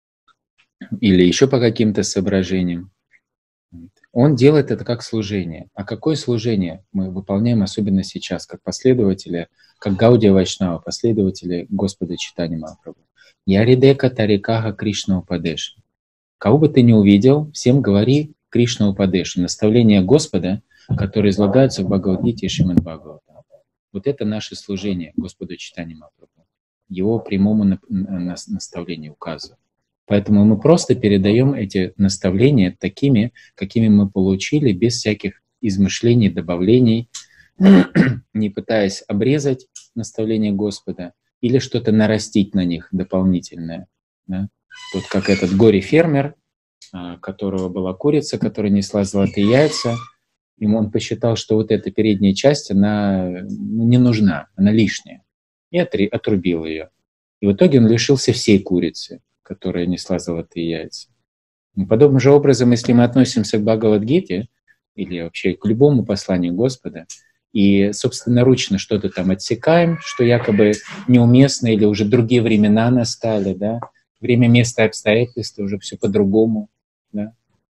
Или еще по каким-то соображениям. Он делает это как служение. А какое служение мы выполняем особенно сейчас, как последователи, как Гаудия Вайшнава, последователи Господа Чайтанья Махапрабху? Яридека Тарикаха Кришна Упадеш. Кого бы ты ни увидел, всем говори Кришна Упадеш. Наставления Господа, которые излагаются в Бхагавад-гите и Шримад-Бхагаватам. Вот это наше служение Господу Чайтанья Махапрабху, его прямому наставлению, указу. Поэтому мы просто передаем эти наставления такими, какими мы получили, без всяких измышлений, добавлений, не пытаясь обрезать наставления Господа или что-то нарастить на них дополнительное. Да? Вот как этот горе-фермер, у которого была курица, которая несла золотые яйца, ему он посчитал, что вот эта передняя часть, она не нужна, она лишняя, и отрубил ее. И в итоге он лишился всей курицы, которая несла золотые яйца. Подобным же образом, если мы относимся к Бхагавад-гите или вообще к любому посланию Господа, и собственноручно что-то там отсекаем, что якобы неуместно или уже другие времена настали, да? Время, место, обстоятельства, уже все по-другому, да?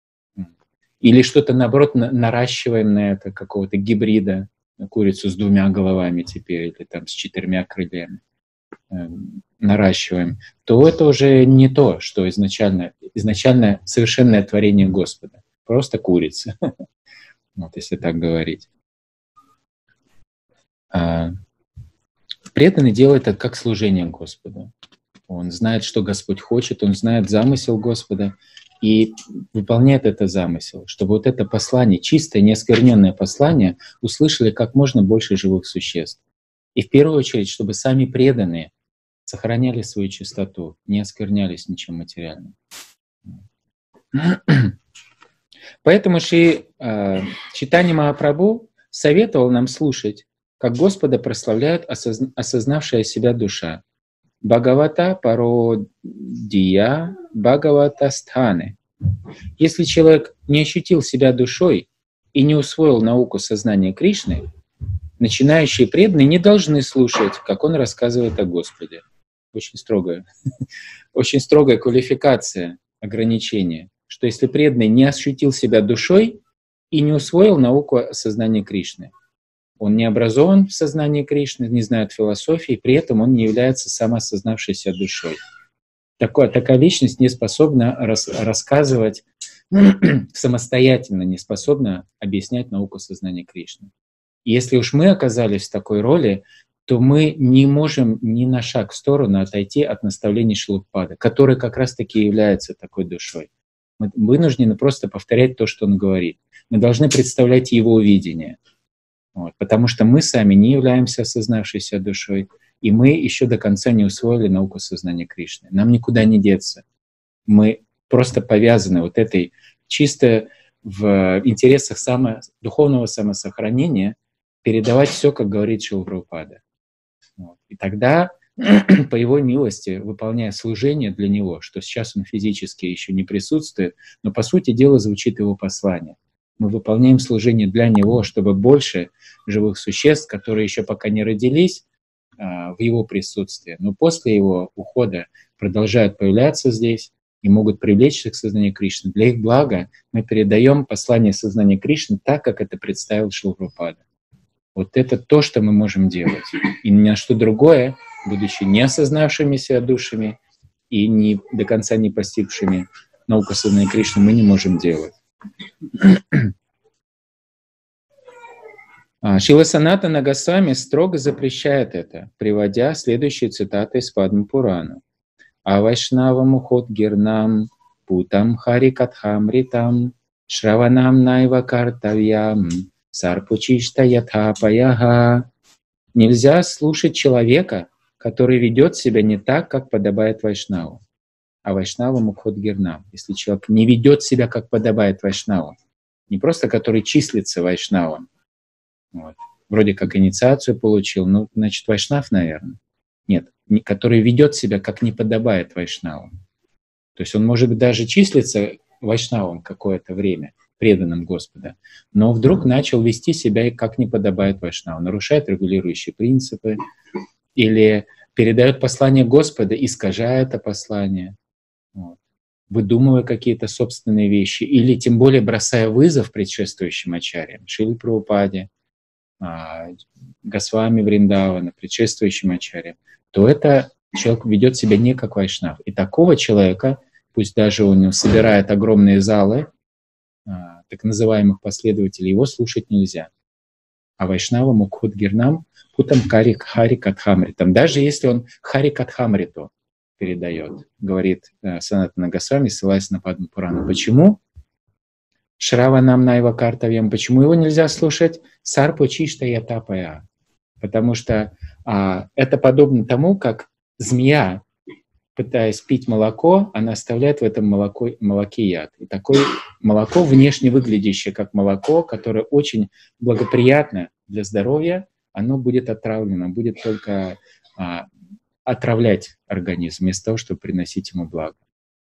Или что-то, наоборот, наращиваем на это какого-то гибрида, курицу с двумя головами теперь, или там с четырьмя крыльями, наращиваем, то это уже не то, что изначально, изначально совершенное творение Господа. Просто курица, вот если так говорить. Преданный делает это как служение Господу. Он знает, что Господь хочет, он знает замысел Господа, и выполняет это замысел, чтобы вот это послание, чистое, неоскверненное послание, услышали как можно больше живых существ. И в первую очередь, чтобы сами преданные сохраняли свою чистоту, не осквернялись ничем материальным. Поэтому Шри э, Чайтанья Махапрабху советовал нам слушать, как Господа прославляют осозна, осознавшая себя душа. Бхагавата пародия Бхагавата стханы. Если человек не ощутил себя душой и не усвоил науку сознания Кришны, начинающие преданные не должны слушать, как он рассказывает о Господе. Очень строгая, очень строгая квалификация, ограничение, что если преданный не ощутил себя душой и не усвоил науку сознания Кришны, он не образован в сознании Кришны, не знает философии, при этом он не является самоосознавшейся душой. Такое, такая личность не способна рас, рассказывать самостоятельно, не способна объяснять науку сознания Кришны. И если уж мы оказались в такой роли, то мы не можем ни на шаг в сторону отойти от наставлений Шрилы Прабхупады, который как раз-таки является такой душой. Мы вынуждены просто повторять то, что он говорит. Мы должны представлять его видение. Вот, потому что мы сами не являемся осознавшейся душой, и мы еще до конца не усвоили науку сознания Кришны. Нам никуда не деться. Мы просто повязаны вот этой чисто в интересах само, духовного самосохранения передавать все, как говорит Шрила Прабхупада. Вот. И тогда, по его милости, выполняя служение для него, что сейчас он физически еще не присутствует, но по сути дела звучит его послание. Мы выполняем служение для него, чтобы больше живых существ, которые еще пока не родились, в его присутствии, но после его ухода продолжают появляться здесь и могут привлечься к сознанию Кришны. Для их блага мы передаем послание сознания Кришны так, как это представил Шрила Прабхупада. Вот это то, что мы можем делать. И ни на что другое, будучи не осознавшимися душами и не, до конца не постигшими науку сознания Кришны, мы не можем делать. Шрила Санатана Госвами строго запрещает это, приводя следующие цитаты из Падма Пурана. «Авайшнава мухот гирнам, путам хари катхамритам, шраванам найва картавьям, сарпучишта ятхапаяха». Нельзя слушать человека, который ведет себя не так, как подобает вайшнаву. А вайшнава мухот гирнам. Если человек не ведет себя, как подобает вайшнаву, не просто который числится вайшнавом, вот, вроде как инициацию получил, ну, значит, вайшнав, наверное. Нет, который ведет себя, как не подобает вайшнаву. То есть он может даже числиться вайшнавом какое-то время, преданным Господа, но вдруг начал вести себя, как не подобает вайшнаву, нарушает регулирующие принципы или передает послание Господа, искажая это послание, вот, выдумывая какие-то собственные вещи, или тем более бросая вызов предшествующим ачарьям, Шриле Прабхупаде, Госвами Вриндавана, предшествующим ачарьям, то это человек ведет себя не как вайшнав. И такого человека, пусть даже он собирает огромные залы так называемых последователей, его слушать нельзя. А вайшнава мукхут гирнам путам кари хари катхамритам. Даже если он хари катхамриту передает, говорит Санатана Госвами, ссылаясь на Падма Пурану. Почему? Шраванам найва картавьям. Почему его нельзя слушать? Сарпу чишта ятапая. Потому что а, это подобно тому, как змея, пытаясь пить молоко, она оставляет в этом молоко, молоке яд. И такое молоко, внешне выглядящее как молоко, которое очень благоприятно для здоровья, оно будет отравлено, будет только а, отравлять организм, вместо того, чтобы приносить ему благо.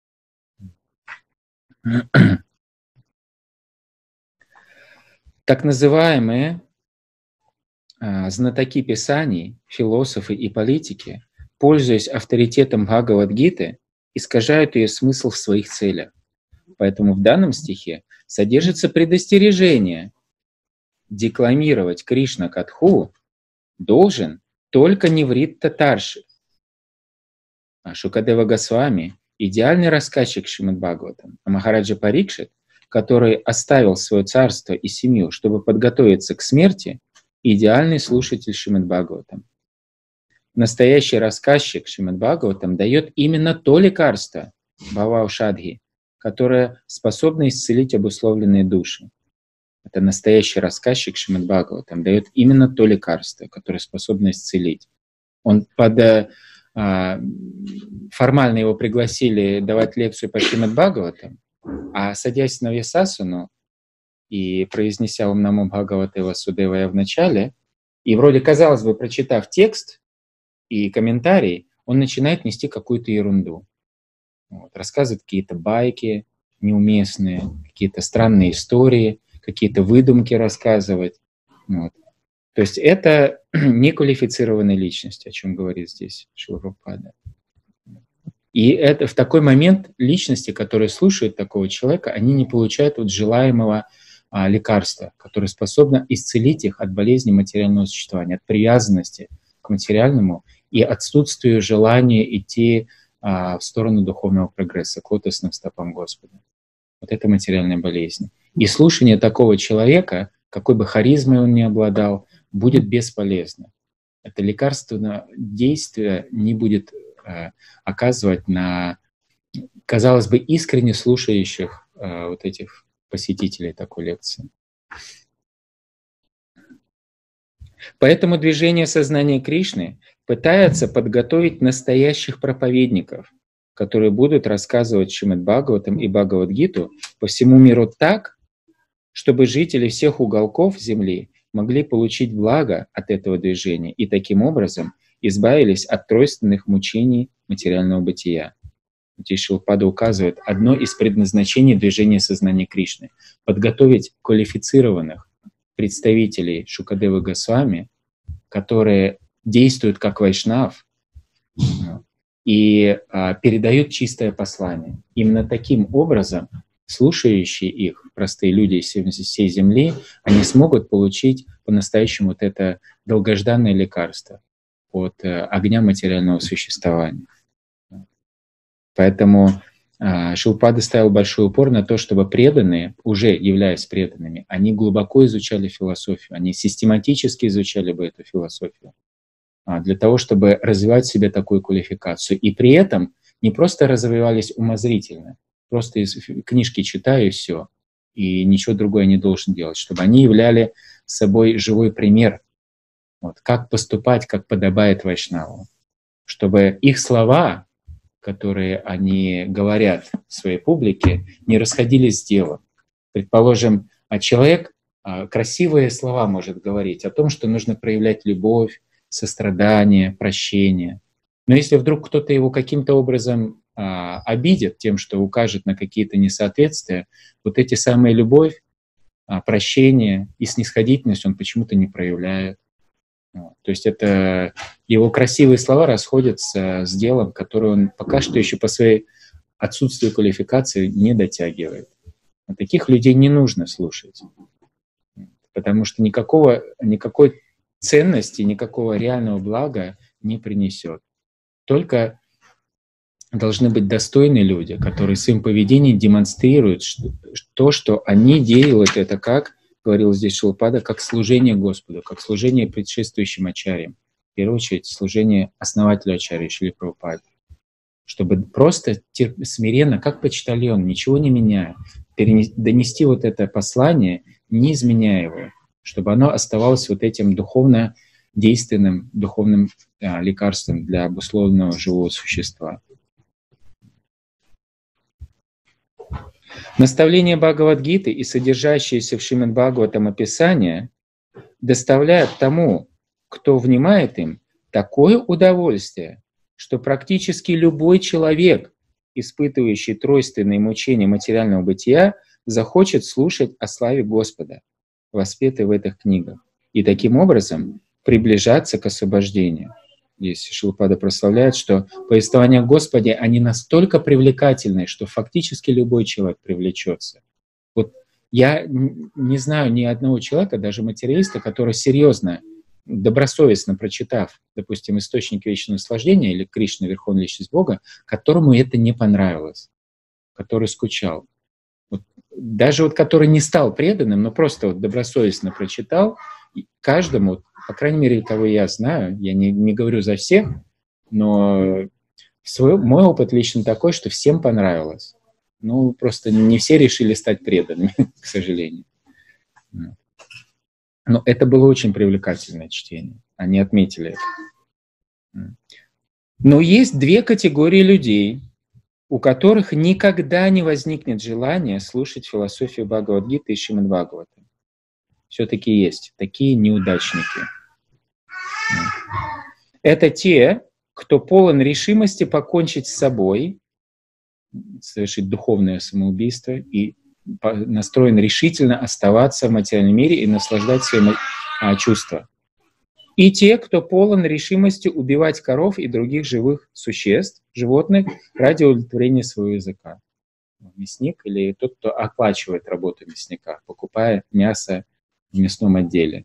Так называемые а, знатоки писаний, философы и политики, пользуясь авторитетом Бхагавад-гиты, искажают ее смысл в своих целях. Поэтому в данном стихе содержится предостережение. Декламировать Кришна Катху должен только Нивритта Тарши. А Шукадева Госвами, идеальный рассказчик Шримад Бхагаватам, а Махараджа Парикшит, который оставил свое царство и семью, чтобы подготовиться к смерти, идеальный слушатель Шримад Бхагаватам. Настоящий рассказчик Шримад Бхагаватам дает именно то лекарство, Бхава-ушадхи, которая способна исцелить обусловленные души. Это настоящий рассказчик Шримад Бхагаватам дает именно то лекарство, которое способно исцелить. Он под, а, формально его пригласили давать лекцию по Шримад Бхагаватам, а садясь на Вьясасану и произнеся «Ом намо Бхагавате Васудевая» в начале, и вроде, казалось бы, прочитав текст и комментарий, он начинает нести какую-то ерунду. Вот, рассказывает какие-то байки неуместные, какие-то странные истории, какие-то выдумки рассказывать. Вот. То есть это неквалифицированная личность, о чем говорит здесь Шрила Прабхупада. И это в такой момент личности, которые слушают такого человека, они не получают вот желаемого а, лекарства, которое способно исцелить их от болезни материального существования, от привязанности к материальному и отсутствию желания идти а, в сторону духовного прогресса, к лотосным стопам Господа. Вот это материальная болезнь. И слушание такого человека, какой бы харизмой он ни обладал, будет бесполезно. Это лекарственное действие не будет э, оказывать на, казалось бы, искренне слушающих э, вот этих посетителей такой лекции. Поэтому движение сознания Кришны пытается подготовить настоящих проповедников, которые будут рассказывать Шримад Бхагаватам и Бхагавад-гиту по всему миру так, чтобы жители всех уголков Земли могли получить благо от этого движения и таким образом избавились от тройственных мучений материального бытия. Здесь Шрила указывает одно из предназначений движения сознания Кришны — подготовить квалифицированных представителей Шукадевы Госвами, которые действуют как вайшнав и а, передают чистое послание. Именно таким образом слушающие их, простые люди из всей земли, они смогут получить по-настоящему вот это долгожданное лекарство от э, огня материального существования. Поэтому э, Шрила ставил большой упор на то, чтобы преданные, уже являясь преданными, они глубоко изучали философию, они систематически изучали бы эту философию, э, для того, чтобы развивать в себе такую квалификацию. И при этом не просто развивались умозрительно, просто из книжки читаю и все, и ничего другое не должен делать, чтобы они являли собой живой пример, вот, как поступать, как подобает вайшнаву, чтобы их слова, которые они говорят своей публике, не расходились с делом. Предположим, а человек а, красивые слова может говорить о том, что нужно проявлять любовь, сострадание, прощение. Но если вдруг кто-то его каким-то образом а, обидит тем, что укажет на какие-то несоответствия, вот эти самые любовь, а, прощение и снисходительность он почему-то не проявляет. Вот. То есть это его красивые слова расходятся с делом, которое он пока что еще по своей отсутствию квалификации не дотягивает. А таких людей не нужно слушать, потому что никакого, никакой ценности, никакого реального блага не принесет. Только должны быть достойные люди, которые своим поведением демонстрируют то, что они делают это, как говорил здесь Шрила, как служение Господу, как служение предшествующим ачарьям. В первую очередь, служение основателю ачарьи Шриле Прабхупаде. Чтобы просто смиренно, как почтальон, ничего не меняя, донести вот это послание, не изменяя его, чтобы оно оставалось вот этим духовно действенным, духовным а, лекарством для обусловленного живого существа. Наставления Бхагавад-гиты и содержащиеся в Шримад Бхагаватам описания доставляют тому, кто внимает им, такое удовольствие, что практически любой человек, испытывающий тройственные мучения материального бытия, захочет слушать о славе Господа, воспетой в этих книгах, и таким образом приближаться к освобождению. Здесь Шрила прославляет, что повествования о Господе, они настолько привлекательны, что фактически любой человек привлечется. Вот я не знаю ни одного человека, даже материалиста, который серьезно, добросовестно прочитав, допустим, «Источник вечного наслаждения» или «Кришна, Верховная Личность Бога», которому это не понравилось, который скучал. Вот, даже вот который не стал преданным, но просто вот добросовестно прочитал, каждому, по крайней мере, кого я знаю, я не, не говорю за всех, но свой, мой опыт лично такой, что всем понравилось. Ну, просто не все решили стать преданными, к сожалению. Но это было очень привлекательное чтение. Они отметили это. Но есть две категории людей, у которых никогда не возникнет желания слушать философию Бхагавад-гиты и Шримад-Бхагавата. Все-таки есть такие неудачники. Это те, кто полон решимости покончить с собой, совершить духовное самоубийство и настроен решительно оставаться в материальном мире и наслаждать свои чувства. И те, кто полон решимости убивать коров и других живых существ, животных, ради удовлетворения своего языка. Мясник или тот, кто оплачивает работу мясника, покупая мясо в мясном отделе.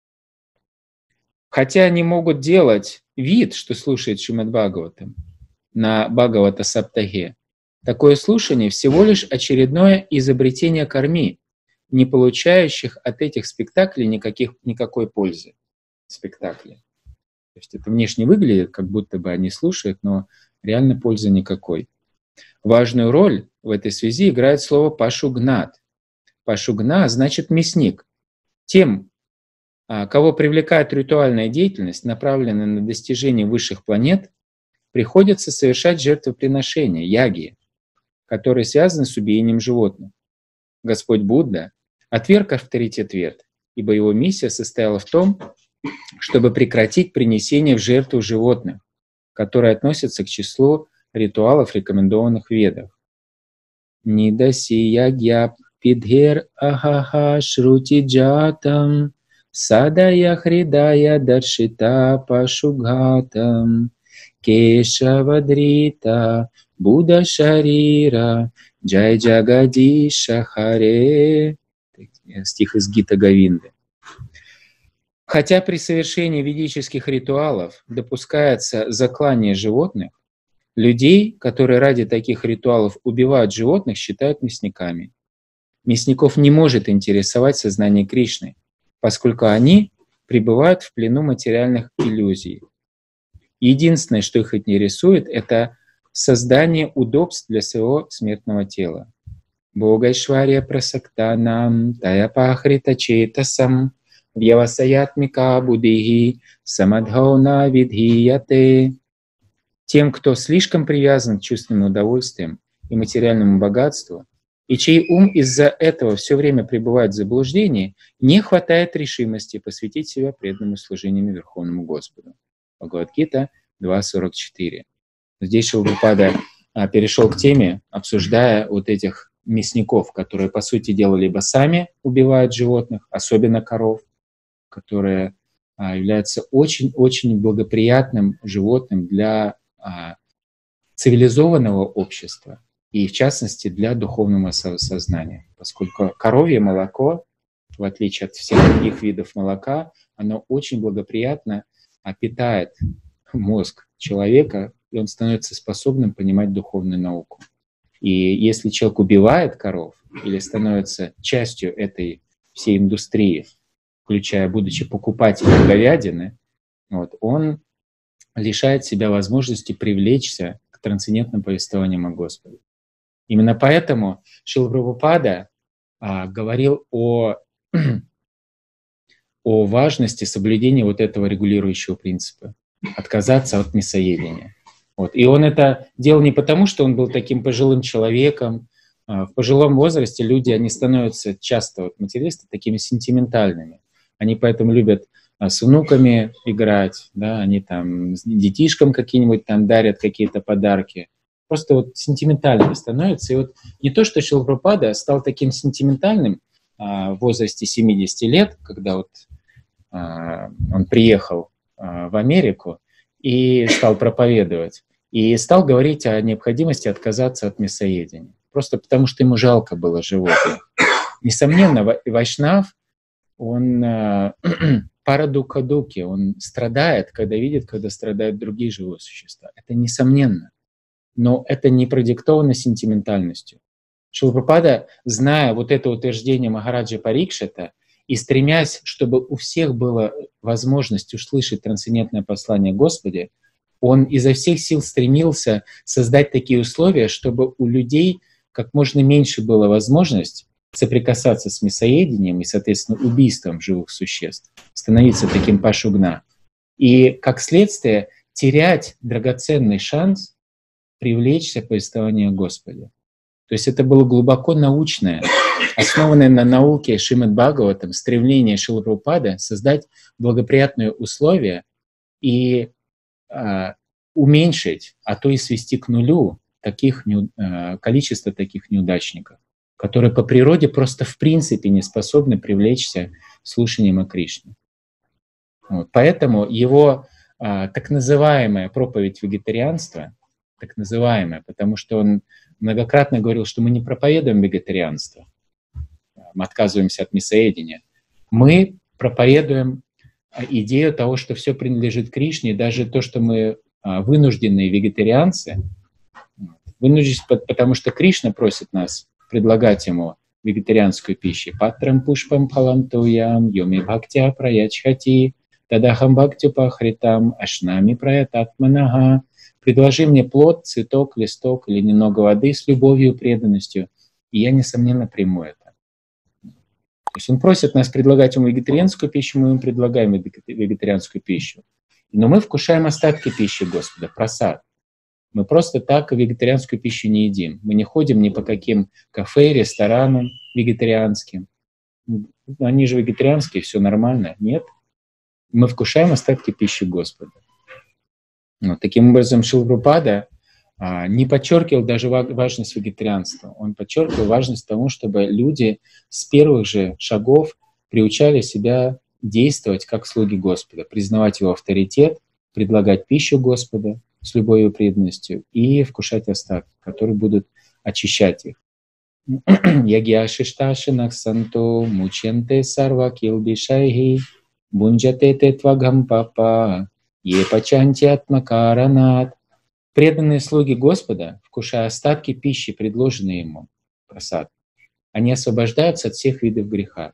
Хотя они могут делать вид, что слушают Шримад Бхагаватам на Бхагавата Саптахе, такое слушание всего лишь очередное изобретение карми, не получающих от этих спектаклей никаких, никакой пользы. Спектакли. То есть это внешне выглядит, как будто бы они слушают, но реально пользы никакой. Важную роль в этой связи играет слово «пашугнат». Пашугна значит «мясник». Тем, кого привлекает ритуальная деятельность, направленная на достижение высших планет, приходится совершать жертвоприношения, яги, которые связаны с убиением животных. Господь Будда отверг авторитет вед, ибо его миссия состояла в том, чтобы прекратить принесение в жертву животных, которые относятся к числу ритуалов, рекомендованных в Ведах. Нидасия гья пидхер ахаха шрути джатам садая хридая даршита пашугатам кешавадрита Будда шарира джай джагадиша харе. Стих из Гита Говинды. Хотя при совершении ведических ритуалов допускается заклание животных, людей, которые ради таких ритуалов убивают животных, считают мясниками. Мясников не может интересовать сознание Кришны, поскольку они пребывают в плену материальных иллюзий. Единственное, что их интересует, это создание удобств для своего смертного тела. Богайшвария прасактанам таяпахрита четасам Вьявасаятмика буддхи самадхауна видхияте. Тем, кто слишком привязан к чувственным удовольствиям и материальному богатству, и чей ум из-за этого все время пребывает в заблуждении, не хватает решимости посвятить себя преданному служению Верховному Господу. Бхагавад-гита два сорок четыре. Здесь Шрила Прабхупада перешел к теме, обсуждая вот этих мясников, которые, по сути дела, либо сами убивают животных, особенно коров, которые а, являются очень-очень благоприятным животным для а, цивилизованного общества и, в частности, для духовного сознания. Поскольку коровье молоко, в отличие от всех других видов молока, оно очень благоприятно а, питает мозг человека, и он становится способным понимать духовную науку. И если человек убивает коров или становится частью этой всей индустрии, включая, будучи покупателем говядины, вот, он лишает себя возможности привлечься к трансцендентным повествованиям о Господе. Именно поэтому Шрила Прабхупада а, говорил о, о важности соблюдения вот этого регулирующего принципа, отказаться от мясоедения. Вот. И он это делал не потому, что он был таким пожилым человеком. В пожилом возрасте люди, они становятся часто, вот, материалисты, такими сентиментальными. Они поэтому любят с внуками играть, да, они там детишкам какие-нибудь там дарят какие-то подарки. Просто вот сентиментальными становятся. И вот не то, что Шрила Прабхупада стал таким сентиментальным а, в возрасте семидесяти лет, когда вот а, он приехал а, в Америку и стал проповедовать, и стал говорить о необходимости отказаться от мясоедения. Просто потому, что ему жалко было животных. Несомненно, вайшнав, он парадука-дуки, он страдает, когда видит, когда страдают другие живые существа. Это несомненно. Но это не продиктовано сентиментальностью. Шрила Прабхупада, зная вот это утверждение Махараджа Парикшита и стремясь, чтобы у всех была возможность услышать трансцендентное послание Господи, он изо всех сил стремился создать такие условия, чтобы у людей как можно меньше было возможность соприкасаться с мясоедением и, соответственно, убийством живых существ, становиться таким пашугна. И, как следствие, терять драгоценный шанс привлечься к повествованию о Господе. То есть это было глубоко научное, основанное на науке Шримад Бхагаватам стремление Шрилы Прабхупады создать благоприятные условия и а, уменьшить, а то и свести к нулю таких, а, количество таких неудачников, которые по природе просто в принципе не способны привлечься слушанием о Кришне. Вот. Поэтому его а, так называемая проповедь вегетарианства, так называемая, потому что он многократно говорил, что мы не проповедуем вегетарианство, мы отказываемся от мясоедения. Мы проповедуем идею того, что все принадлежит Кришне, и даже то, что мы вынужденные вегетарианцы, вынуждены, потому что Кришна просит нас предлагать ему вегетарианскую пищу. Патрам пушпам палантуям, йоми бхактя праячхати, тадахам бхактю пахритам, ашнами праятатманага. Предложи мне плод, цветок, листок или немного воды с любовью и преданностью, и я, несомненно, приму это. То есть он просит нас предлагать ему вегетарианскую пищу, мы ему предлагаем вегетарианскую пищу. Но мы вкушаем остатки пищи Господа, прасад. Мы просто так вегетарианскую пищу не едим. Мы не ходим ни по каким кафе, ресторанам вегетарианским. Они же вегетарианские, все нормально. Нет. Мы вкушаем остатки пищи Господа. Вот, таким образом, Шрила Прабхупада а, не подчеркивал даже важность вегетарианства. Он подчеркивал важность того, чтобы люди с первых же шагов приучали себя действовать как слуги Господа, признавать его авторитет, предлагать пищу Господа с любовью и преданностью и вкушать остатки, которые будут очищать их. Ягьяшишташинах санто мученте сарва килбишайхи бунджате тетвагам папа. Епачантиатмакаранат. Преданные слуги Господа, вкушая остатки пищи, предложенные ему, прасад, они освобождаются от всех видов греха.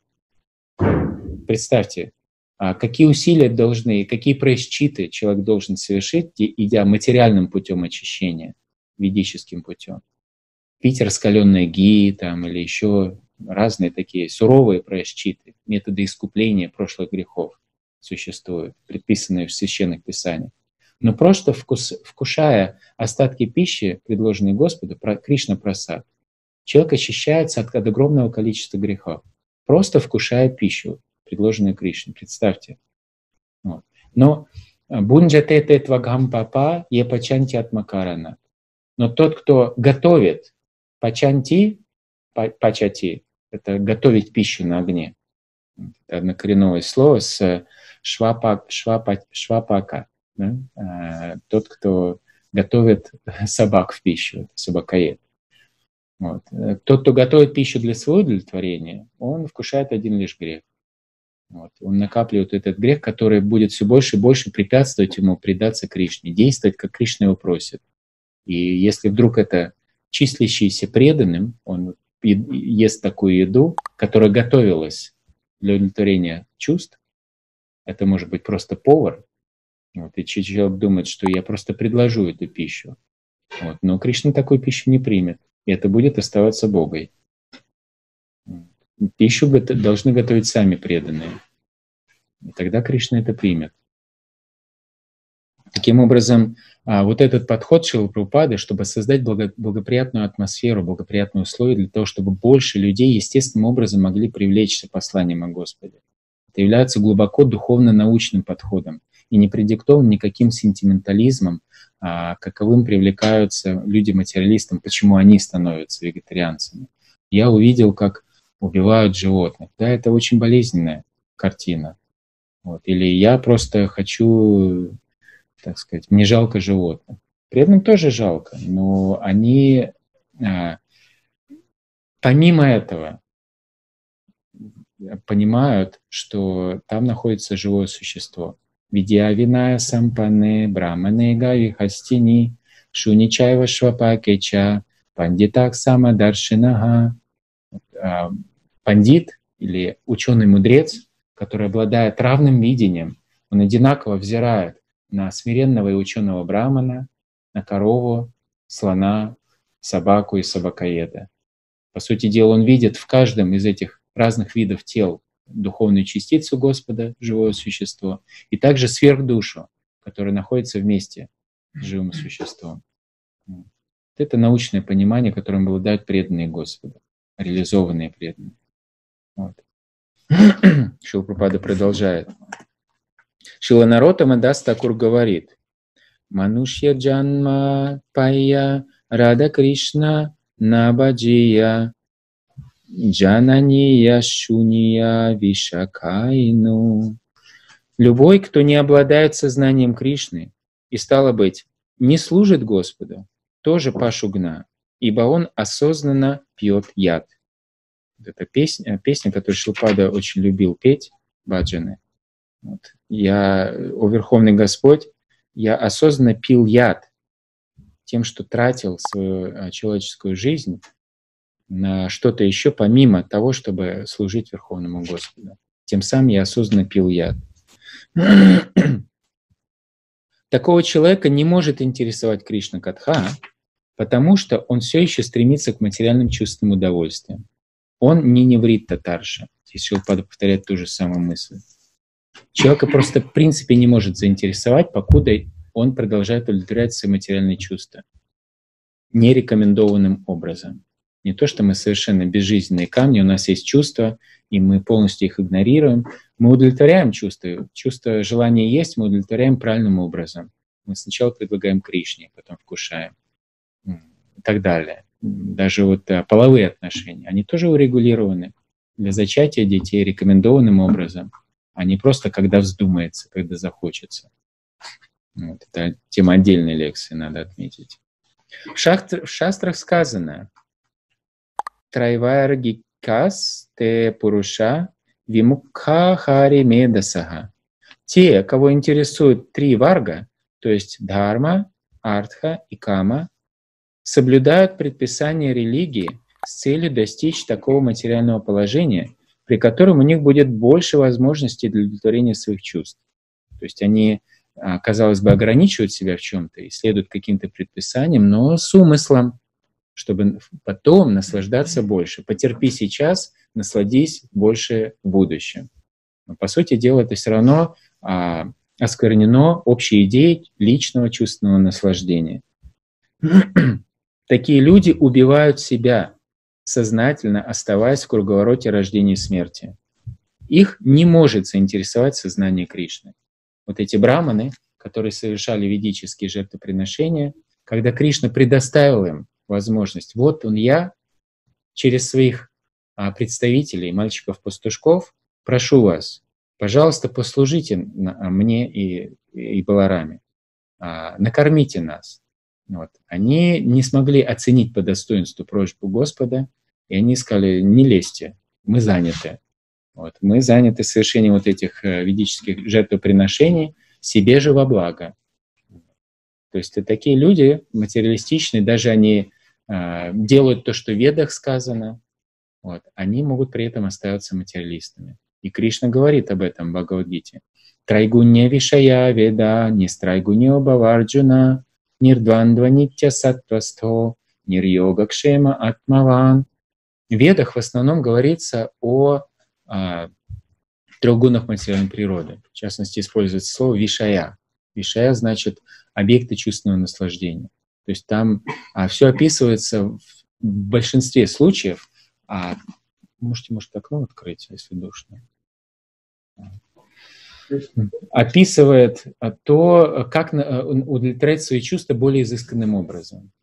Представьте, какие усилия должны, какие прайшчиты человек должен совершить, идя материальным путем очищения, ведическим путем. Пить раскаленные ги там, или еще разные такие суровые прайшчиты, методы искупления прошлых грехов существуют, предписанные в священных писаниях. Но просто вкус, вкушая остатки пищи, предложенные Господу, Кришна прасад, человек очищается от, от огромного количества грехов, просто вкушая пищу, предложенную Кришне. Представьте. Вот. Но бунджате тетвагам папа епачанти атмакарана. Но тот, кто готовит пачанти, пачати, это готовить пищу на огне. Это однокоренное слово с швапа, швапа, швапака. Да? А, тот, кто готовит собак в пищу, собакоед. Вот. Тот, кто готовит пищу для своего удовлетворения, он вкушает один лишь грех. Вот. Он накапливает этот грех, который будет все больше и больше препятствовать ему предаться Кришне, действовать, как Кришна его просит. И если вдруг это числящийся преданным, он ест такую еду, которая готовилась для удовлетворения чувств, это может быть просто повар, вот, и человек думает, что я просто предложу эту пищу. Вот, но Кришна такую пищу не примет, и это будет оставаться Богой. Пищу должны готовить сами преданные, и тогда Кришна это примет. Таким образом, вот этот подход Шрилы Прабхупады, чтобы создать благоприятную атмосферу, благоприятные условия для того, чтобы больше людей естественным образом могли привлечься посланием о Господе, это является глубоко духовно-научным подходом и не предиктован никаким сентиментализмом, а каковым привлекаются люди-материалистам, почему они становятся вегетарианцами. Я увидел, как убивают животных. Да, это очень болезненная картина. Вот. Или я просто хочу, так сказать, мне жалко животных. Преданным тоже жалко, но они, а, помимо этого, понимают, что там находится живое существо. Видья виная сампане брамане гави хастини шуничаева швапакеча пандитак самадаршинага. Пандит или ученый-мудрец, который обладает равным видением, он одинаково взирает на смиренного и ученого брамана, на корову, слона, собаку и собакоеда. По сути дела, он видит в каждом из этих разных видов тел духовную частицу Господа, живое существо, и также сверхдушу, которая находится вместе с живым существом. Это научное понимание, которым обладают преданные Господу, реализованные преданные. Вот. Шрила Прабхупада продолжает. Шрила Нароттама Дас Такур говорит: Манушья Джанма Пая Рада Кришна Набаджия Джанания Шуния Вишакайну. Любой, кто не обладает сознанием Кришны и, стало быть, не служит Господу, тоже пашугна, ибо он осознанно пьет яд. Это песня, песня, которую Шрила очень любил петь, баджаны. Вот. Я, о Верховный Господь, я осознанно пил яд тем, что тратил свою человеческую жизнь на что-то еще помимо того, чтобы служить Верховному Господу. Тем самым я осознанно пил яд. Такого человека не может интересовать Кришна Катха, потому что он все еще стремится к материальным чувственным удовольствиям. Он не неврит татарша. Здесь Шрила повторяет ту же самую мысль. Человека просто в принципе не может заинтересовать, покуда он продолжает удовлетворять свои материальные чувства нерекомендованным образом. Не то, что мы совершенно безжизненные камни, у нас есть чувства, и мы полностью их игнорируем. Мы удовлетворяем чувства. Чувство желания есть, мы удовлетворяем правильным образом. Мы сначала предлагаем Кришне, потом вкушаем. И так далее. Даже вот а, половые отношения, они тоже урегулированы для зачатия детей рекомендованным образом, а не просто когда вздумается, когда захочется. Вот, это тема отдельной лекции, надо отметить. В, шахтр, в шастрах сказано: Трайваргикас те пуруша вимукха хари медасага. Те, кого интересуют три варга, то есть дхарма, артха и кама, соблюдают предписания религии с целью достичь такого материального положения, при котором у них будет больше возможностей для удовлетворения своих чувств. То есть они, казалось бы, ограничивают себя в чем-то и следуют каким-то предписаниям, но с умыслом, чтобы потом наслаждаться больше. Потерпи сейчас, насладись больше в будущем. Но, по сути дела, это все равно а, осквернено общей идеей личного чувственного наслаждения. Такие люди убивают себя, сознательно оставаясь в круговороте рождения и смерти. Их не может заинтересовать сознание Кришны. Вот эти браманы, которые совершали ведические жертвоприношения, когда Кришна предоставил им возможность, вот он я, через своих а, представителей, мальчиков-пастушков, прошу вас, пожалуйста, послужите на, мне и, и Балараме, а, накормите нас. Вот. Они не смогли оценить по достоинству просьбу Господа, и они сказали: не лезьте, мы заняты. Вот. Мы заняты совершением вот этих ведических жертвоприношений себе же во благо. То есть это такие люди материалистичные, даже они э, делают то, что в Ведах сказано, вот, они могут при этом оставаться материалистами. И Кришна говорит об этом в Бхагавад-гите. Трайгунья вишая веда, нистрайгунья бхаварджуна, нирдвандва нитья саттвастхо, нир-йога кшема атмаван. В Ведах в основном говорится о э, трех гунах материальной природы. В частности, используется слово вишая. Вишая значит объекты чувственного наслаждения. То есть там а, все описывается в большинстве случаев. А, можете, может, окно открыть, если душно. Описывает то, как удовлетворять свои чувства более изысканным образом.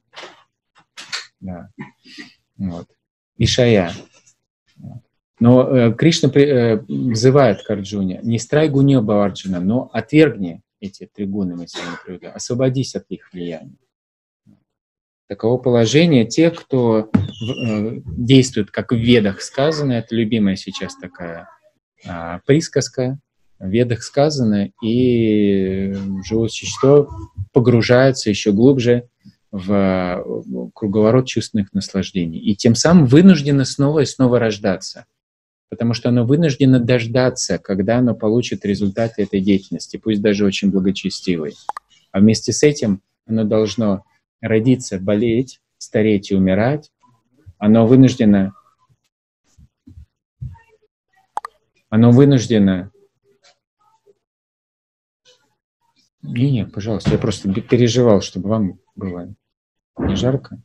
Да. Вот. Вишая. Но э, Кришна при, э, взывает к Арджуне: не страй гунья бхаварджуна, но отвергни эти три гуны материальной природы, освободись от их влияния. Таково положение тех, кто э, действует, как в Ведах сказано, это любимая сейчас такая э, присказка, в Ведах сказано, и живое существо погружается еще глубже в круговорот чувственных наслаждений. И тем самым вынуждено снова и снова рождаться. Потому что оно вынуждено дождаться, когда оно получит результаты этой деятельности, пусть даже очень благочестивой. А вместе с этим оно должно родиться, болеть, стареть и умирать, оно вынуждено, оно вынуждено... Не, не, пожалуйста, я просто переживал, чтобы вам было не жарко.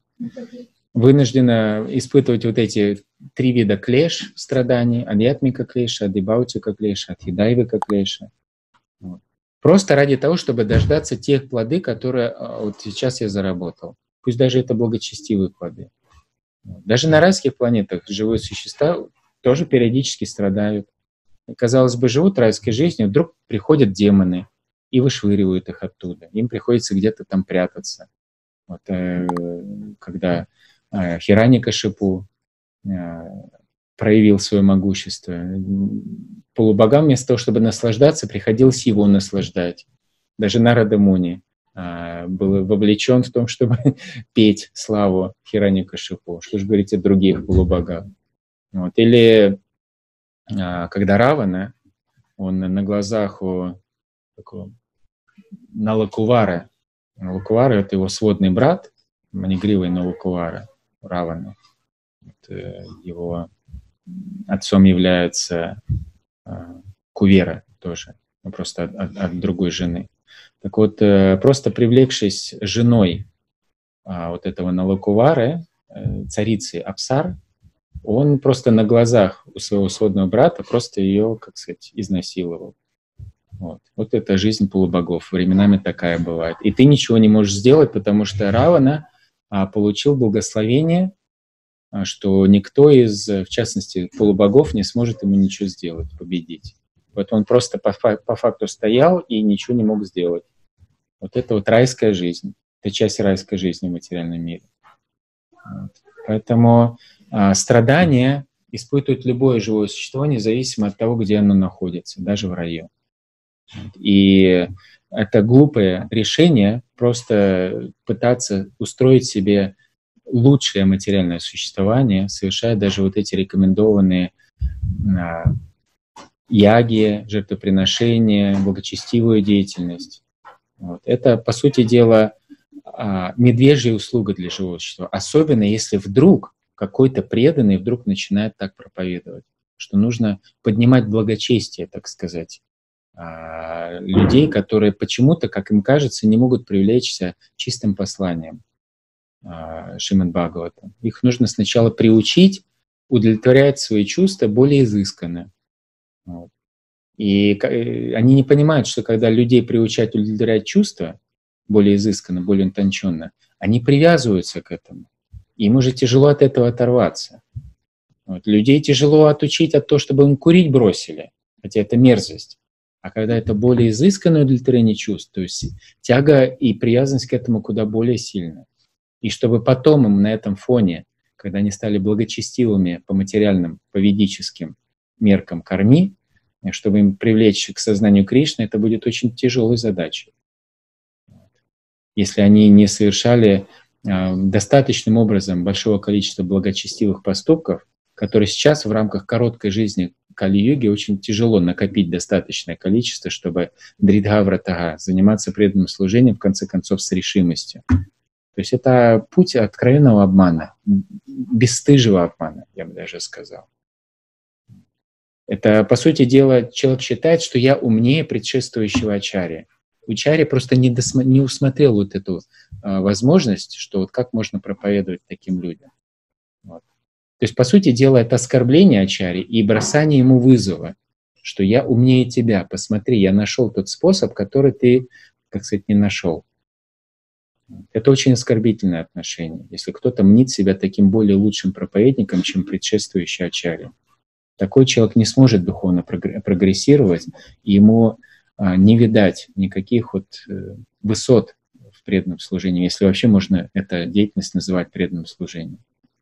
Вынуждена испытывать вот эти три вида клеш страданий: адьятмика клеша, адибаутика клеша, адхидайвика клеша. Вот. Просто ради того, чтобы дождаться тех плоды, которые вот сейчас я заработал. Пусть даже это благочестивые плоды. Даже на райских планетах живые существа тоже периодически страдают. Казалось бы, живут райской жизнью, вдруг приходят демоны и вышвыривают их оттуда. Им приходится где-то там прятаться. Вот, э, когда э, Хираньякашипу э, проявил свое могущество, полубогам вместо того, чтобы наслаждаться, приходилось его наслаждать. Даже Нарада Муни э, был вовлечен в том, чтобы петь славу Хираньякашипу. Что же говорить о других полубогах. Вот. Или э, когда Равана, он на глазах у такого Налакувара, Налакувара — это его сводный брат, Манигривой Налакувара, Равана. Вот, его отцом является э, Кувера тоже, ну, просто от, от, от другой жены. Так вот, э, просто привлекшись женой э, вот этого Налакувары, э, царицы Апсар, он просто на глазах у своего сводного брата просто ее, как сказать, изнасиловал. Вот. Вот это жизнь полубогов. Временами такая бывает. И ты ничего не можешь сделать, потому что Равана а, получил благословение, а, что никто из, в частности, полубогов не сможет ему ничего сделать, победить. Вот он просто по, по факту стоял и ничего не мог сделать. Вот это вот райская жизнь. Это часть райской жизни в материальном мире. Вот. Поэтому а, страдания испытывает любое живое существо, независимо от того, где оно находится, даже в раю. И это глупое решение просто пытаться устроить себе лучшее материальное существование, совершая даже вот эти рекомендованные а, яги, жертвоприношения, благочестивую деятельность. Вот. Это, по сути дела, а, медвежья услуга для живого существа. Особенно если вдруг какой-то преданный вдруг начинает так проповедовать, что нужно поднимать благочестие, так сказать, людей, которые почему-то, как им кажется, не могут привлечься чистым посланием Шримад Бхагавата. Их нужно сначала приучить удовлетворять свои чувства более изысканно. Вот. И они не понимают, что когда людей приучать удовлетворять чувства более изысканно, более утонченно, они привязываются к этому. И им уже тяжело от этого оторваться. Вот. Людей тяжело отучить от того, чтобы им курить бросили, хотя это мерзость. А когда это более изысканное удовлетворение чувств, то есть тяга и привязанность к этому куда более сильная. И чтобы потом им на этом фоне, когда они стали благочестивыми по материальным, по ведическим меркам карми, чтобы им привлечь к сознанию Кришны, это будет очень тяжелой задачей. Если они не совершали э, достаточным образом большого количества благочестивых поступков, которые сейчас в рамках короткой жизни Кали-юги очень тяжело накопить достаточное количество, чтобы дридха-вратага, заниматься преданным служением, в конце концов, с решимостью. То есть это путь откровенного обмана, бесстыжего обмана, я бы даже сказал. Это, по сути дела, человек считает, что я умнее предшествующего ачарьи. Ачарья просто не, досма- не усмотрел вот эту э, возможность, что вот как можно проповедовать таким людям. Вот. То есть, по сути дела, это оскорбление ачарьи и бросание ему вызова, что я умнее тебя, посмотри, я нашел тот способ, который ты, как сказать, не нашел. Это очень оскорбительное отношение, если кто-то мнит себя таким более лучшим проповедником, чем предшествующий ачарья. Такой человек не сможет духовно прогрессировать, и ему а, не видать никаких вот э, высот в преданном служении, если вообще можно эту деятельность называть преданным служением.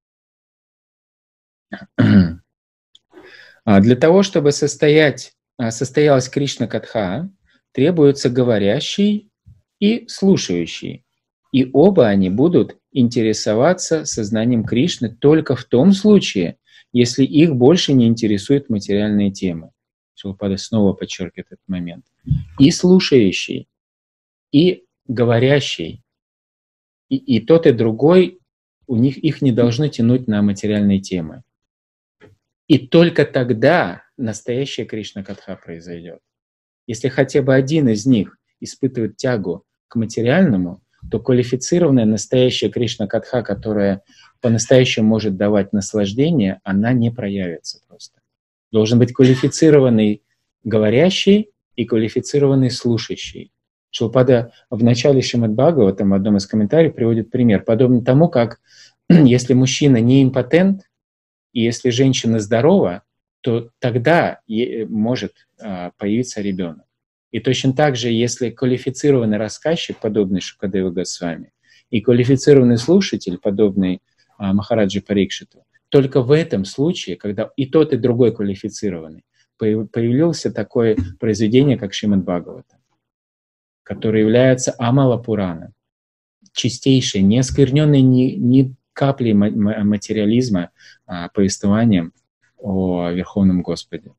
Для того, чтобы состоять, состоялась Кришна-катха, требуется говорящий и слушающий. И оба они будут интересоваться сознанием Кришны только в том случае, если их больше не интересуют материальные темы. Шилапада снова подчеркивает этот момент. И слушающий, и говорящий, и, и тот, и другой у них их не должно тянуть на материальные темы. И только тогда настоящая Кришна-катха произойдет. Если хотя бы один из них испытывает тягу к материальному, то квалифицированная настоящая Кришна-катха, которая по-настоящему может давать наслаждение, она не проявится просто. Должен быть квалифицированный говорящий и квалифицированный слушающий. Шилпада в начале Шримад Бхагаватам в одном из комментариев приводит пример, подобно тому, как если мужчина не импотент, и если женщина здорова, то тогда может появиться ребенок. И точно так же, если квалифицированный рассказчик, подобный Шукадева Госвами, и квалифицированный слушатель, подобный Махараджи Парикшиту, только в этом случае, когда и тот, и другой квалифицированный, появилось такое произведение, как Шримад Бхагаватам, которое является Амала Пурана, чистейшее, не оскверненное ни, ни каплей материализма, а повествованием о Верховном Господе.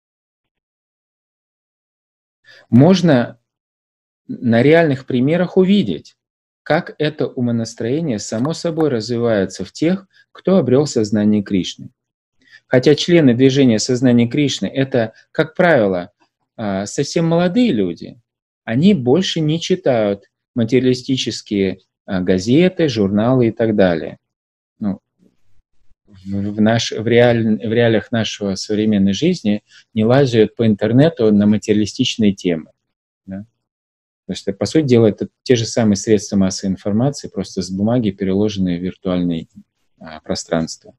Можно на реальных примерах увидеть, как это умонастроение само собой развивается в тех, кто обрел сознание Кришны. Хотя члены движения сознания Кришны — это, как правило, совсем молодые люди, они больше не читают материалистические газеты, журналы и так далее. Ну, в, наш, в, реаль, в реалиях нашего современной жизни не лазят по интернету на материалистичные темы. Да? Потому что, по сути дела, это те же самые средства массовой информации, просто с бумаги, переложенные в виртуальное а, пространство.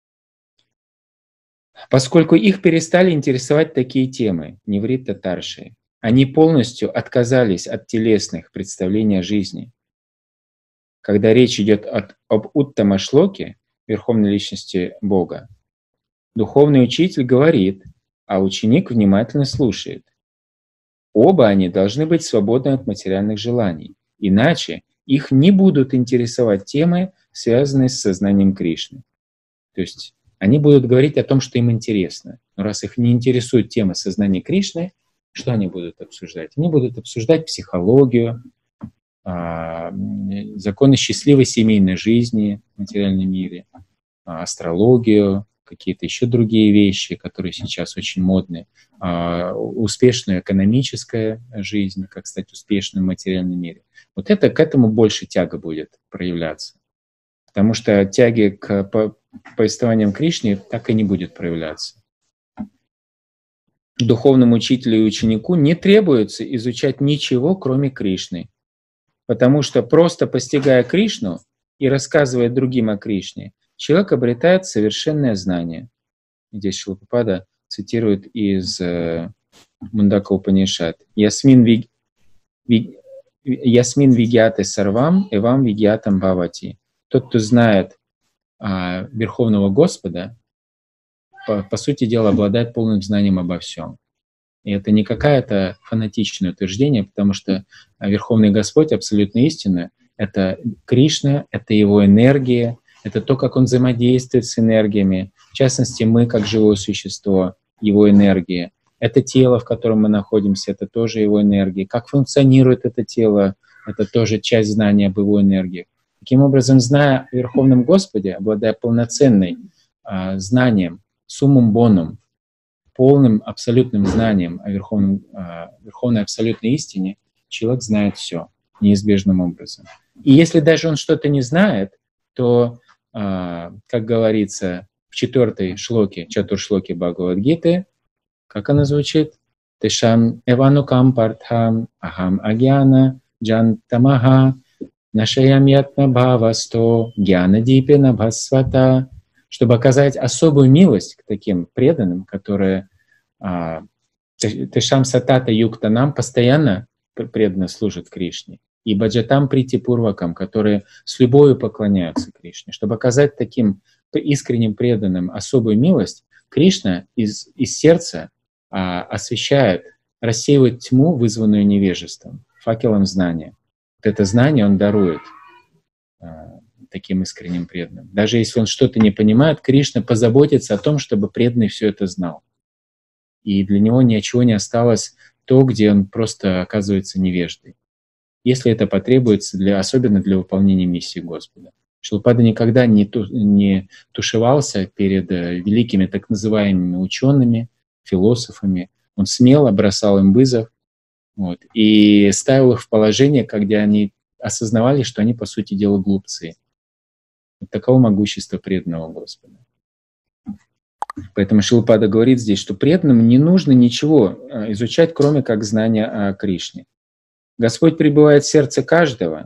Поскольку их перестали интересовать такие темы, неврита тарши, они полностью отказались от телесных представлений о жизни. Когда речь идет от, об Уттама-шлоке, Верховной Личности Бога, духовный учитель говорит, а ученик внимательно слушает. Оба они должны быть свободны от материальных желаний, иначе их не будут интересовать темы, связанные с сознанием Кришны. То есть они будут говорить о том, что им интересно. Но раз их не интересует тема сознания Кришны, что они будут обсуждать? Они будут обсуждать психологию, законы счастливой семейной жизни в материальном мире, астрологию, какие-то еще другие вещи, которые сейчас очень модны, успешная экономическая жизнь, как стать успешным в материальном мире. Вот это, к этому больше тяга будет проявляться. Потому что тяги к повествованиям Кришны так и не будет проявляться. Духовному учителю и ученику не требуется изучать ничего, кроме Кришны. Потому что просто постигая Кришну и рассказывая другим о Кришне, человек обретает совершенное знание. Здесь Шрила Прабхупада цитирует из э, Мундака Упанишад. «Ясмин вигьяте сарвам, эвам вигьятам бхавати». Тот, кто знает а, Верховного Господа, по, по сути дела, обладает полным знанием обо всем. И это не какое-то фанатичное утверждение, потому что Верховный Господь, абсолютно истинно, это Кришна, это Его энергия, это то, как Он взаимодействует с энергиями. В частности, мы, как живое существо, Его энергия. Это тело, в котором мы находимся, это тоже Его энергия. Как функционирует это тело, это тоже часть знания об Его энергии. Таким образом, зная о Верховном Господе, обладая полноценным а, знанием, суммум бонум, полным абсолютным знанием о Верховном, а, Верховной абсолютной истине, человек знает все неизбежным образом. И если даже он что-то не знает, то, а, как говорится в четвертой шлоке, чатуршлоке Бхагавад-гиты, как она звучит? Тешам эванукам партхам ахам агьяна джантамаха нашаям ятна бхавасто гьяна дипена бхасвата, чтобы оказать особую милость к таким преданным, которые тешам сатата юктанам постоянно преданно служат Кришне, и баджатам прити пурвакам, которые с любовью поклоняются Кришне. Чтобы оказать таким искренним преданным особую милость, Кришна из, из сердца а, освещает, рассеивает тьму, вызванную невежеством, факелом знания. Вот это знание он дарует а, таким искренним преданным. Даже если он что-то не понимает, Кришна позаботится о том, чтобы преданный все это знал. И для него ничего не осталось то, где он просто оказывается невеждой. Если это потребуется, для, особенно для выполнения миссии Господа. Шилпада никогда не, ту, не тушевался перед великими так называемыми учеными, философами. Он смело бросал им вызов, вот, и ставил их в положение, когда они осознавали, что они, по сути дела, глупцы. Вот таково могущество преданного Господа. Поэтому Шилпада говорит здесь, что преданным не нужно ничего изучать, кроме как знания о Кришне. Господь пребывает в сердце каждого,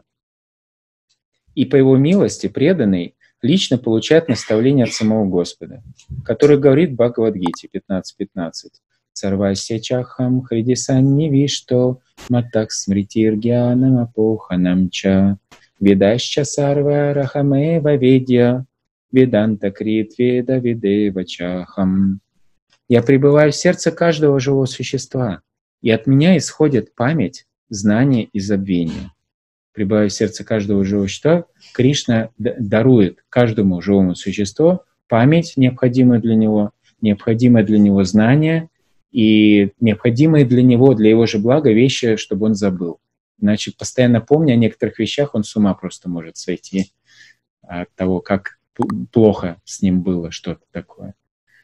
и по Его милости преданный лично получает наставление от самого Господа, который говорит в Бхагавад-гите пятнадцать пятнадцать. Сарвася чахам хридисан невишто матак смритиргьянам апоханам ча ведаща сарва рахамева ведья веданта крит веда видева чахам. Я пребываю в сердце каждого живого существа, и от меня исходит память, знание и забвение. Пребывая в сердце каждого живого существа, Кришна дарует каждому живому существу память, необходимую для него, необходимое для него знание и необходимые для него, для его же блага вещи, чтобы он забыл. Иначе, постоянно помня о некоторых вещах, он с ума просто может сойти от того, как плохо с ним было что-то такое.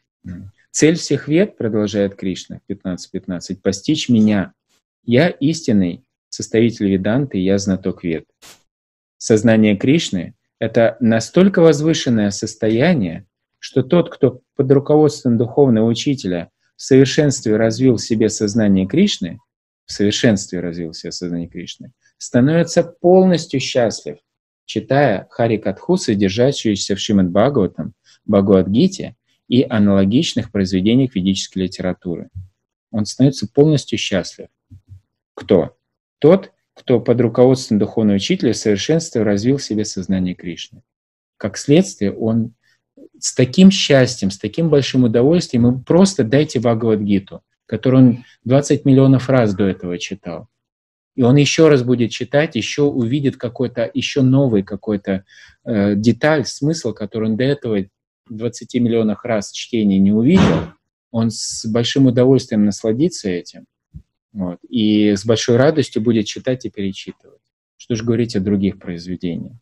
Цель всех вед, продолжает Кришна, пятнадцать пятнадцать, постичь меня. Я истинный составитель веданты, я знаток вед. Сознание Кришны — это настолько возвышенное состояние, что тот, кто под руководством духовного учителя в совершенстве развил в себе сознание Кришны, в совершенстве развил в себе сознание Кришны, становится полностью счастлив, читая Хари-катху, содержащуюся в Шримад-Бхагаватам, Бхагавад-гите и аналогичных произведениях ведической литературы. Он становится полностью счастлив. Кто? Тот, кто под руководством духовного учителя в совершенстве развил в себе сознание Кришны. Как следствие, он с таким счастьем, с таким большим удовольствием, ему просто дайте Бхагавад-гиту, которую он двадцать миллионов раз до этого читал. И он еще раз будет читать, еще увидит какой-то, еще новый какой-то э, деталь, смысл, который он до этого двадцать миллионов раз чтения не увидел. Он с большим удовольствием насладится этим. Вот, и с большой радостью будет читать и перечитывать. Что же говорить о других произведениях?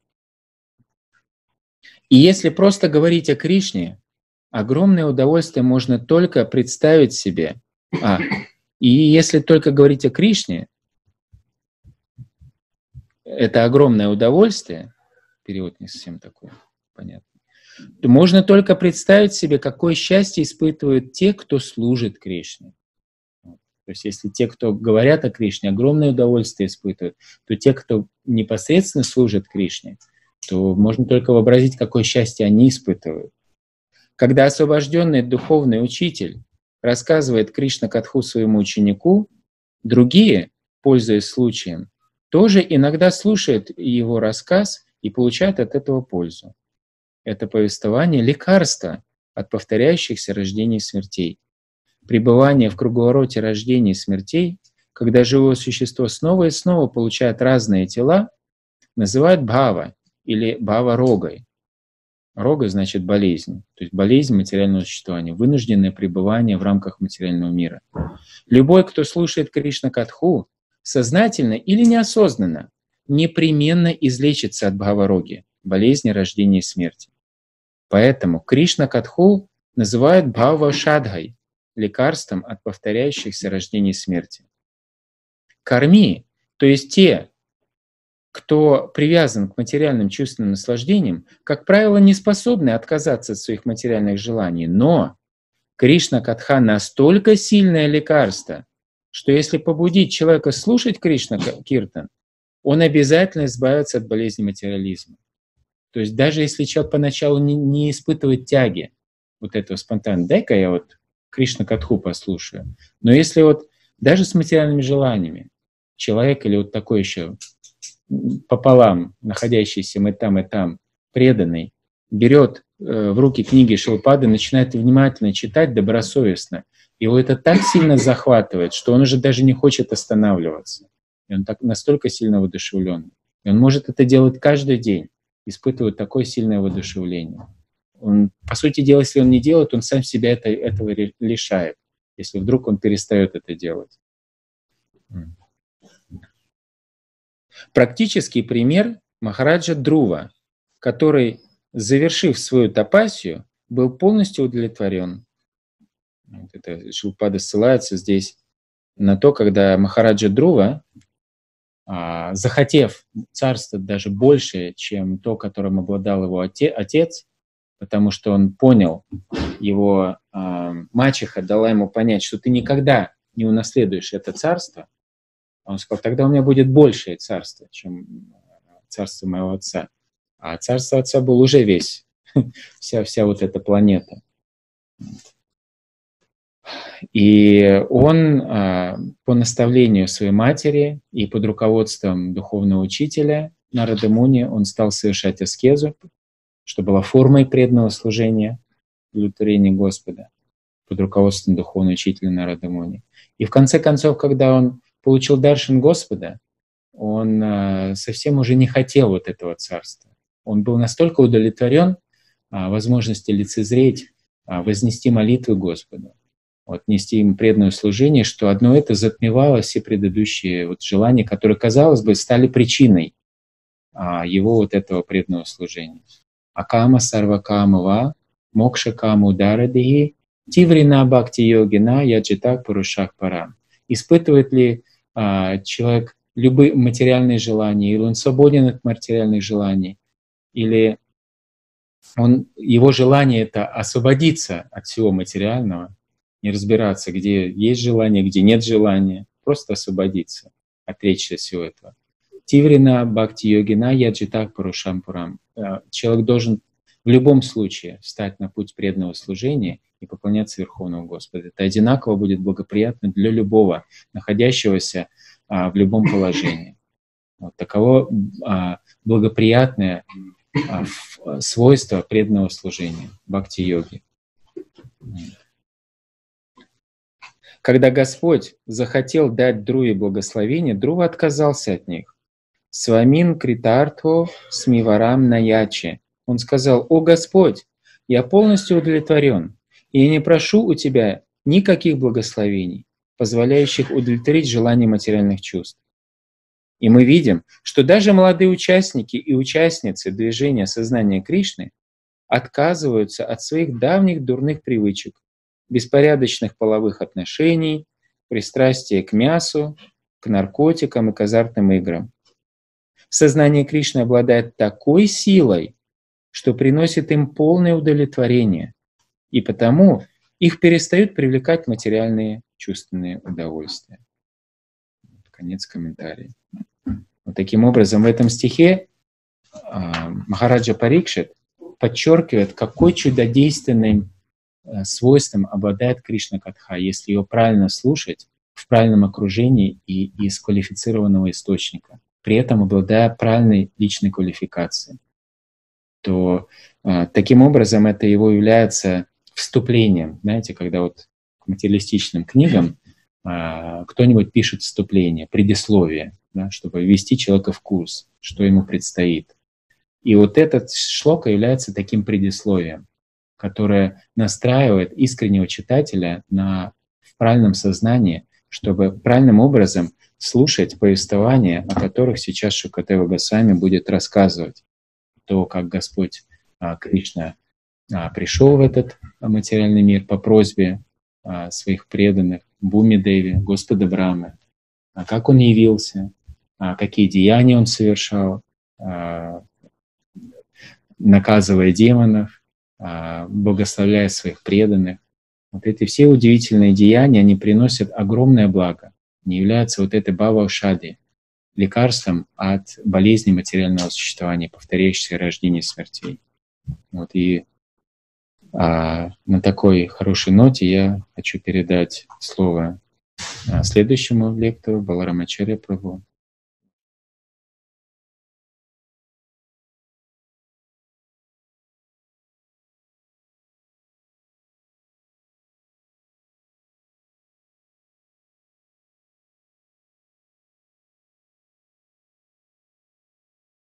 И если просто говорить о Кришне, огромное удовольствие можно только представить себе. А, и если только говорить о Кришне, это огромное удовольствие, перевод не совсем такой понятный, то можно только представить себе, какое счастье испытывают те, кто служит Кришне. То есть если те, кто говорят о Кришне, огромное удовольствие испытывают, то те, кто непосредственно служит Кришне, то можно только вообразить, какое счастье они испытывают. Когда освобожденный духовный учитель рассказывает Кришна-катху своему ученику, другие, пользуясь случаем, тоже иногда слушают его рассказ и получают от этого пользу. Это повествование — лекарство от повторяющихся рождений и смертей. Пребывание в круговороте рождений и смертей, когда живое существо снова и снова получает разные тела, называют бхава или бхава-рогой. Рога значит болезнь, то есть болезнь материального существования, вынужденное пребывание в рамках материального мира. Любой, кто слушает Кришна-катху, сознательно или неосознанно, непременно излечится от бхава-роги, болезни рождения и смерти. Поэтому Кришна-катху называют бхава-шадхой, лекарством от повторяющихся рождений и смерти. Карми, то есть те, кто привязан к материальным чувственным наслаждениям, как правило, не способны отказаться от своих материальных желаний. Но Кришна-катха настолько сильное лекарство, что если побудить человека слушать Кришна-киртан, он обязательно избавится от болезни материализма. То есть даже если человек поначалу не, не испытывает тяги вот этого спонтанного, дай-ка я вот Кришна-катху послушаю. Но если вот даже с материальными желаниями человек или вот такой еще пополам, находящийся и там, и там, преданный, берет э, в руки книги Шилпады, начинает внимательно читать добросовестно, его это так сильно захватывает, что он уже даже не хочет останавливаться. И он так, настолько сильно воодушевлен. И он может это делать каждый день, испытывает такое сильное воодушевление. Он, по сути дела, если он не делает, он сам себя это, этого лишает, если вдруг он перестает это делать. Практический пример Махараджа Друва, который, завершив свою тапасию, был полностью удовлетворен. Вот это Шилпада ссылается здесь на то, когда Махараджа Друва, а, захотев царство даже больше, чем то, которым обладал его оте- отец, потому что он понял, его а, мачеха дала ему понять, что ты никогда не унаследуешь это царство, он сказал, тогда у меня будет большее царство, чем царство моего отца. А царство отца был уже весь, вся, вся вот эта планета. И он по наставлению своей матери и под руководством духовного учителя Нарада Муни, он стал совершать аскезу, что была формой преданного служения, удовлетворения Господа, под руководством духовного учителя Нарада Муни. И в конце концов, когда он получил даршан Господа, он совсем уже не хотел вот этого царства. Он был настолько удовлетворен возможностью лицезреть, вознести молитвы Господу, вот, нести им преданное служение, что одно это затмевало все предыдущие вот желания, которые, казалось бы, стали причиной а, его вот этого преданного служения. Акама сарвакама ва, мокша кама ударадихи, тиврина бхакти йогина яджитак парушах парам. Испытывает ли а, человек любые материальные желания, или он свободен от материальных желаний, или он, его желание — это освободиться от всего материального, не разбираться, где есть желание, где нет желания, просто освободиться, отречься от всего этого. Тиврина бхакти йогина яджитак парушам пурам. Человек должен в любом случае встать на путь преданного служения и поклоняться Верховному Господу. Это одинаково будет благоприятно для любого, находящегося а, в любом положении. Вот таково а, благоприятное а, в, свойство преданного служения, бхакти-йоги. Когда Господь захотел дать Друве благословение, Друва отказался от них. Свамин критартхо смиварам наяче. Он сказал: «О Господь, я полностью удовлетворен, и я не прошу у Тебя никаких благословений, позволяющих удовлетворить желания материальных чувств». И мы видим, что даже молодые участники и участницы движения сознания Кришны отказываются от своих давних дурных привычек, беспорядочных половых отношений, пристрастия к мясу, к наркотикам и к азартным играм. Сознание Кришны обладает такой силой, что приносит им полное удовлетворение, и потому их перестают привлекать материальные чувственные удовольствия. Конец комментария. Вот таким образом, в этом стихе э, Махараджа Парикшит подчеркивает, какой чудодейственным э, свойством обладает Кришна Катха, если ее правильно слушать в правильном окружении и из квалифицированного источника, при этом обладая правильной личной квалификацией. То э, таким образом это его является вступлением. Знаете, когда вот к материалистичным книгам э, кто-нибудь пишет вступление, предисловие, да, чтобы ввести человека в курс, что ему предстоит. И вот этот шлока является таким предисловием, которое настраивает искреннего читателя на в правильном сознании, чтобы правильным образом слушать повествования, о которых сейчас Шукадева Госвами будет рассказывать. То, как Господь а, Кришна а, пришел в этот материальный мир по просьбе а, своих преданных, Буми Деви, Господа Брамы, а как Он явился, а, какие деяния Он совершал, а, наказывая демонов, а, благословляя своих преданных. Вот эти все удивительные деяния, они приносят огромное благо, не являются вот этой бава-ошади, лекарством от болезни материального существования, повторяющихся рождений и смертей. Вот, и а, на такой хорошей ноте я хочу передать слово а, следующему лектору, Баларамачарья Прабху.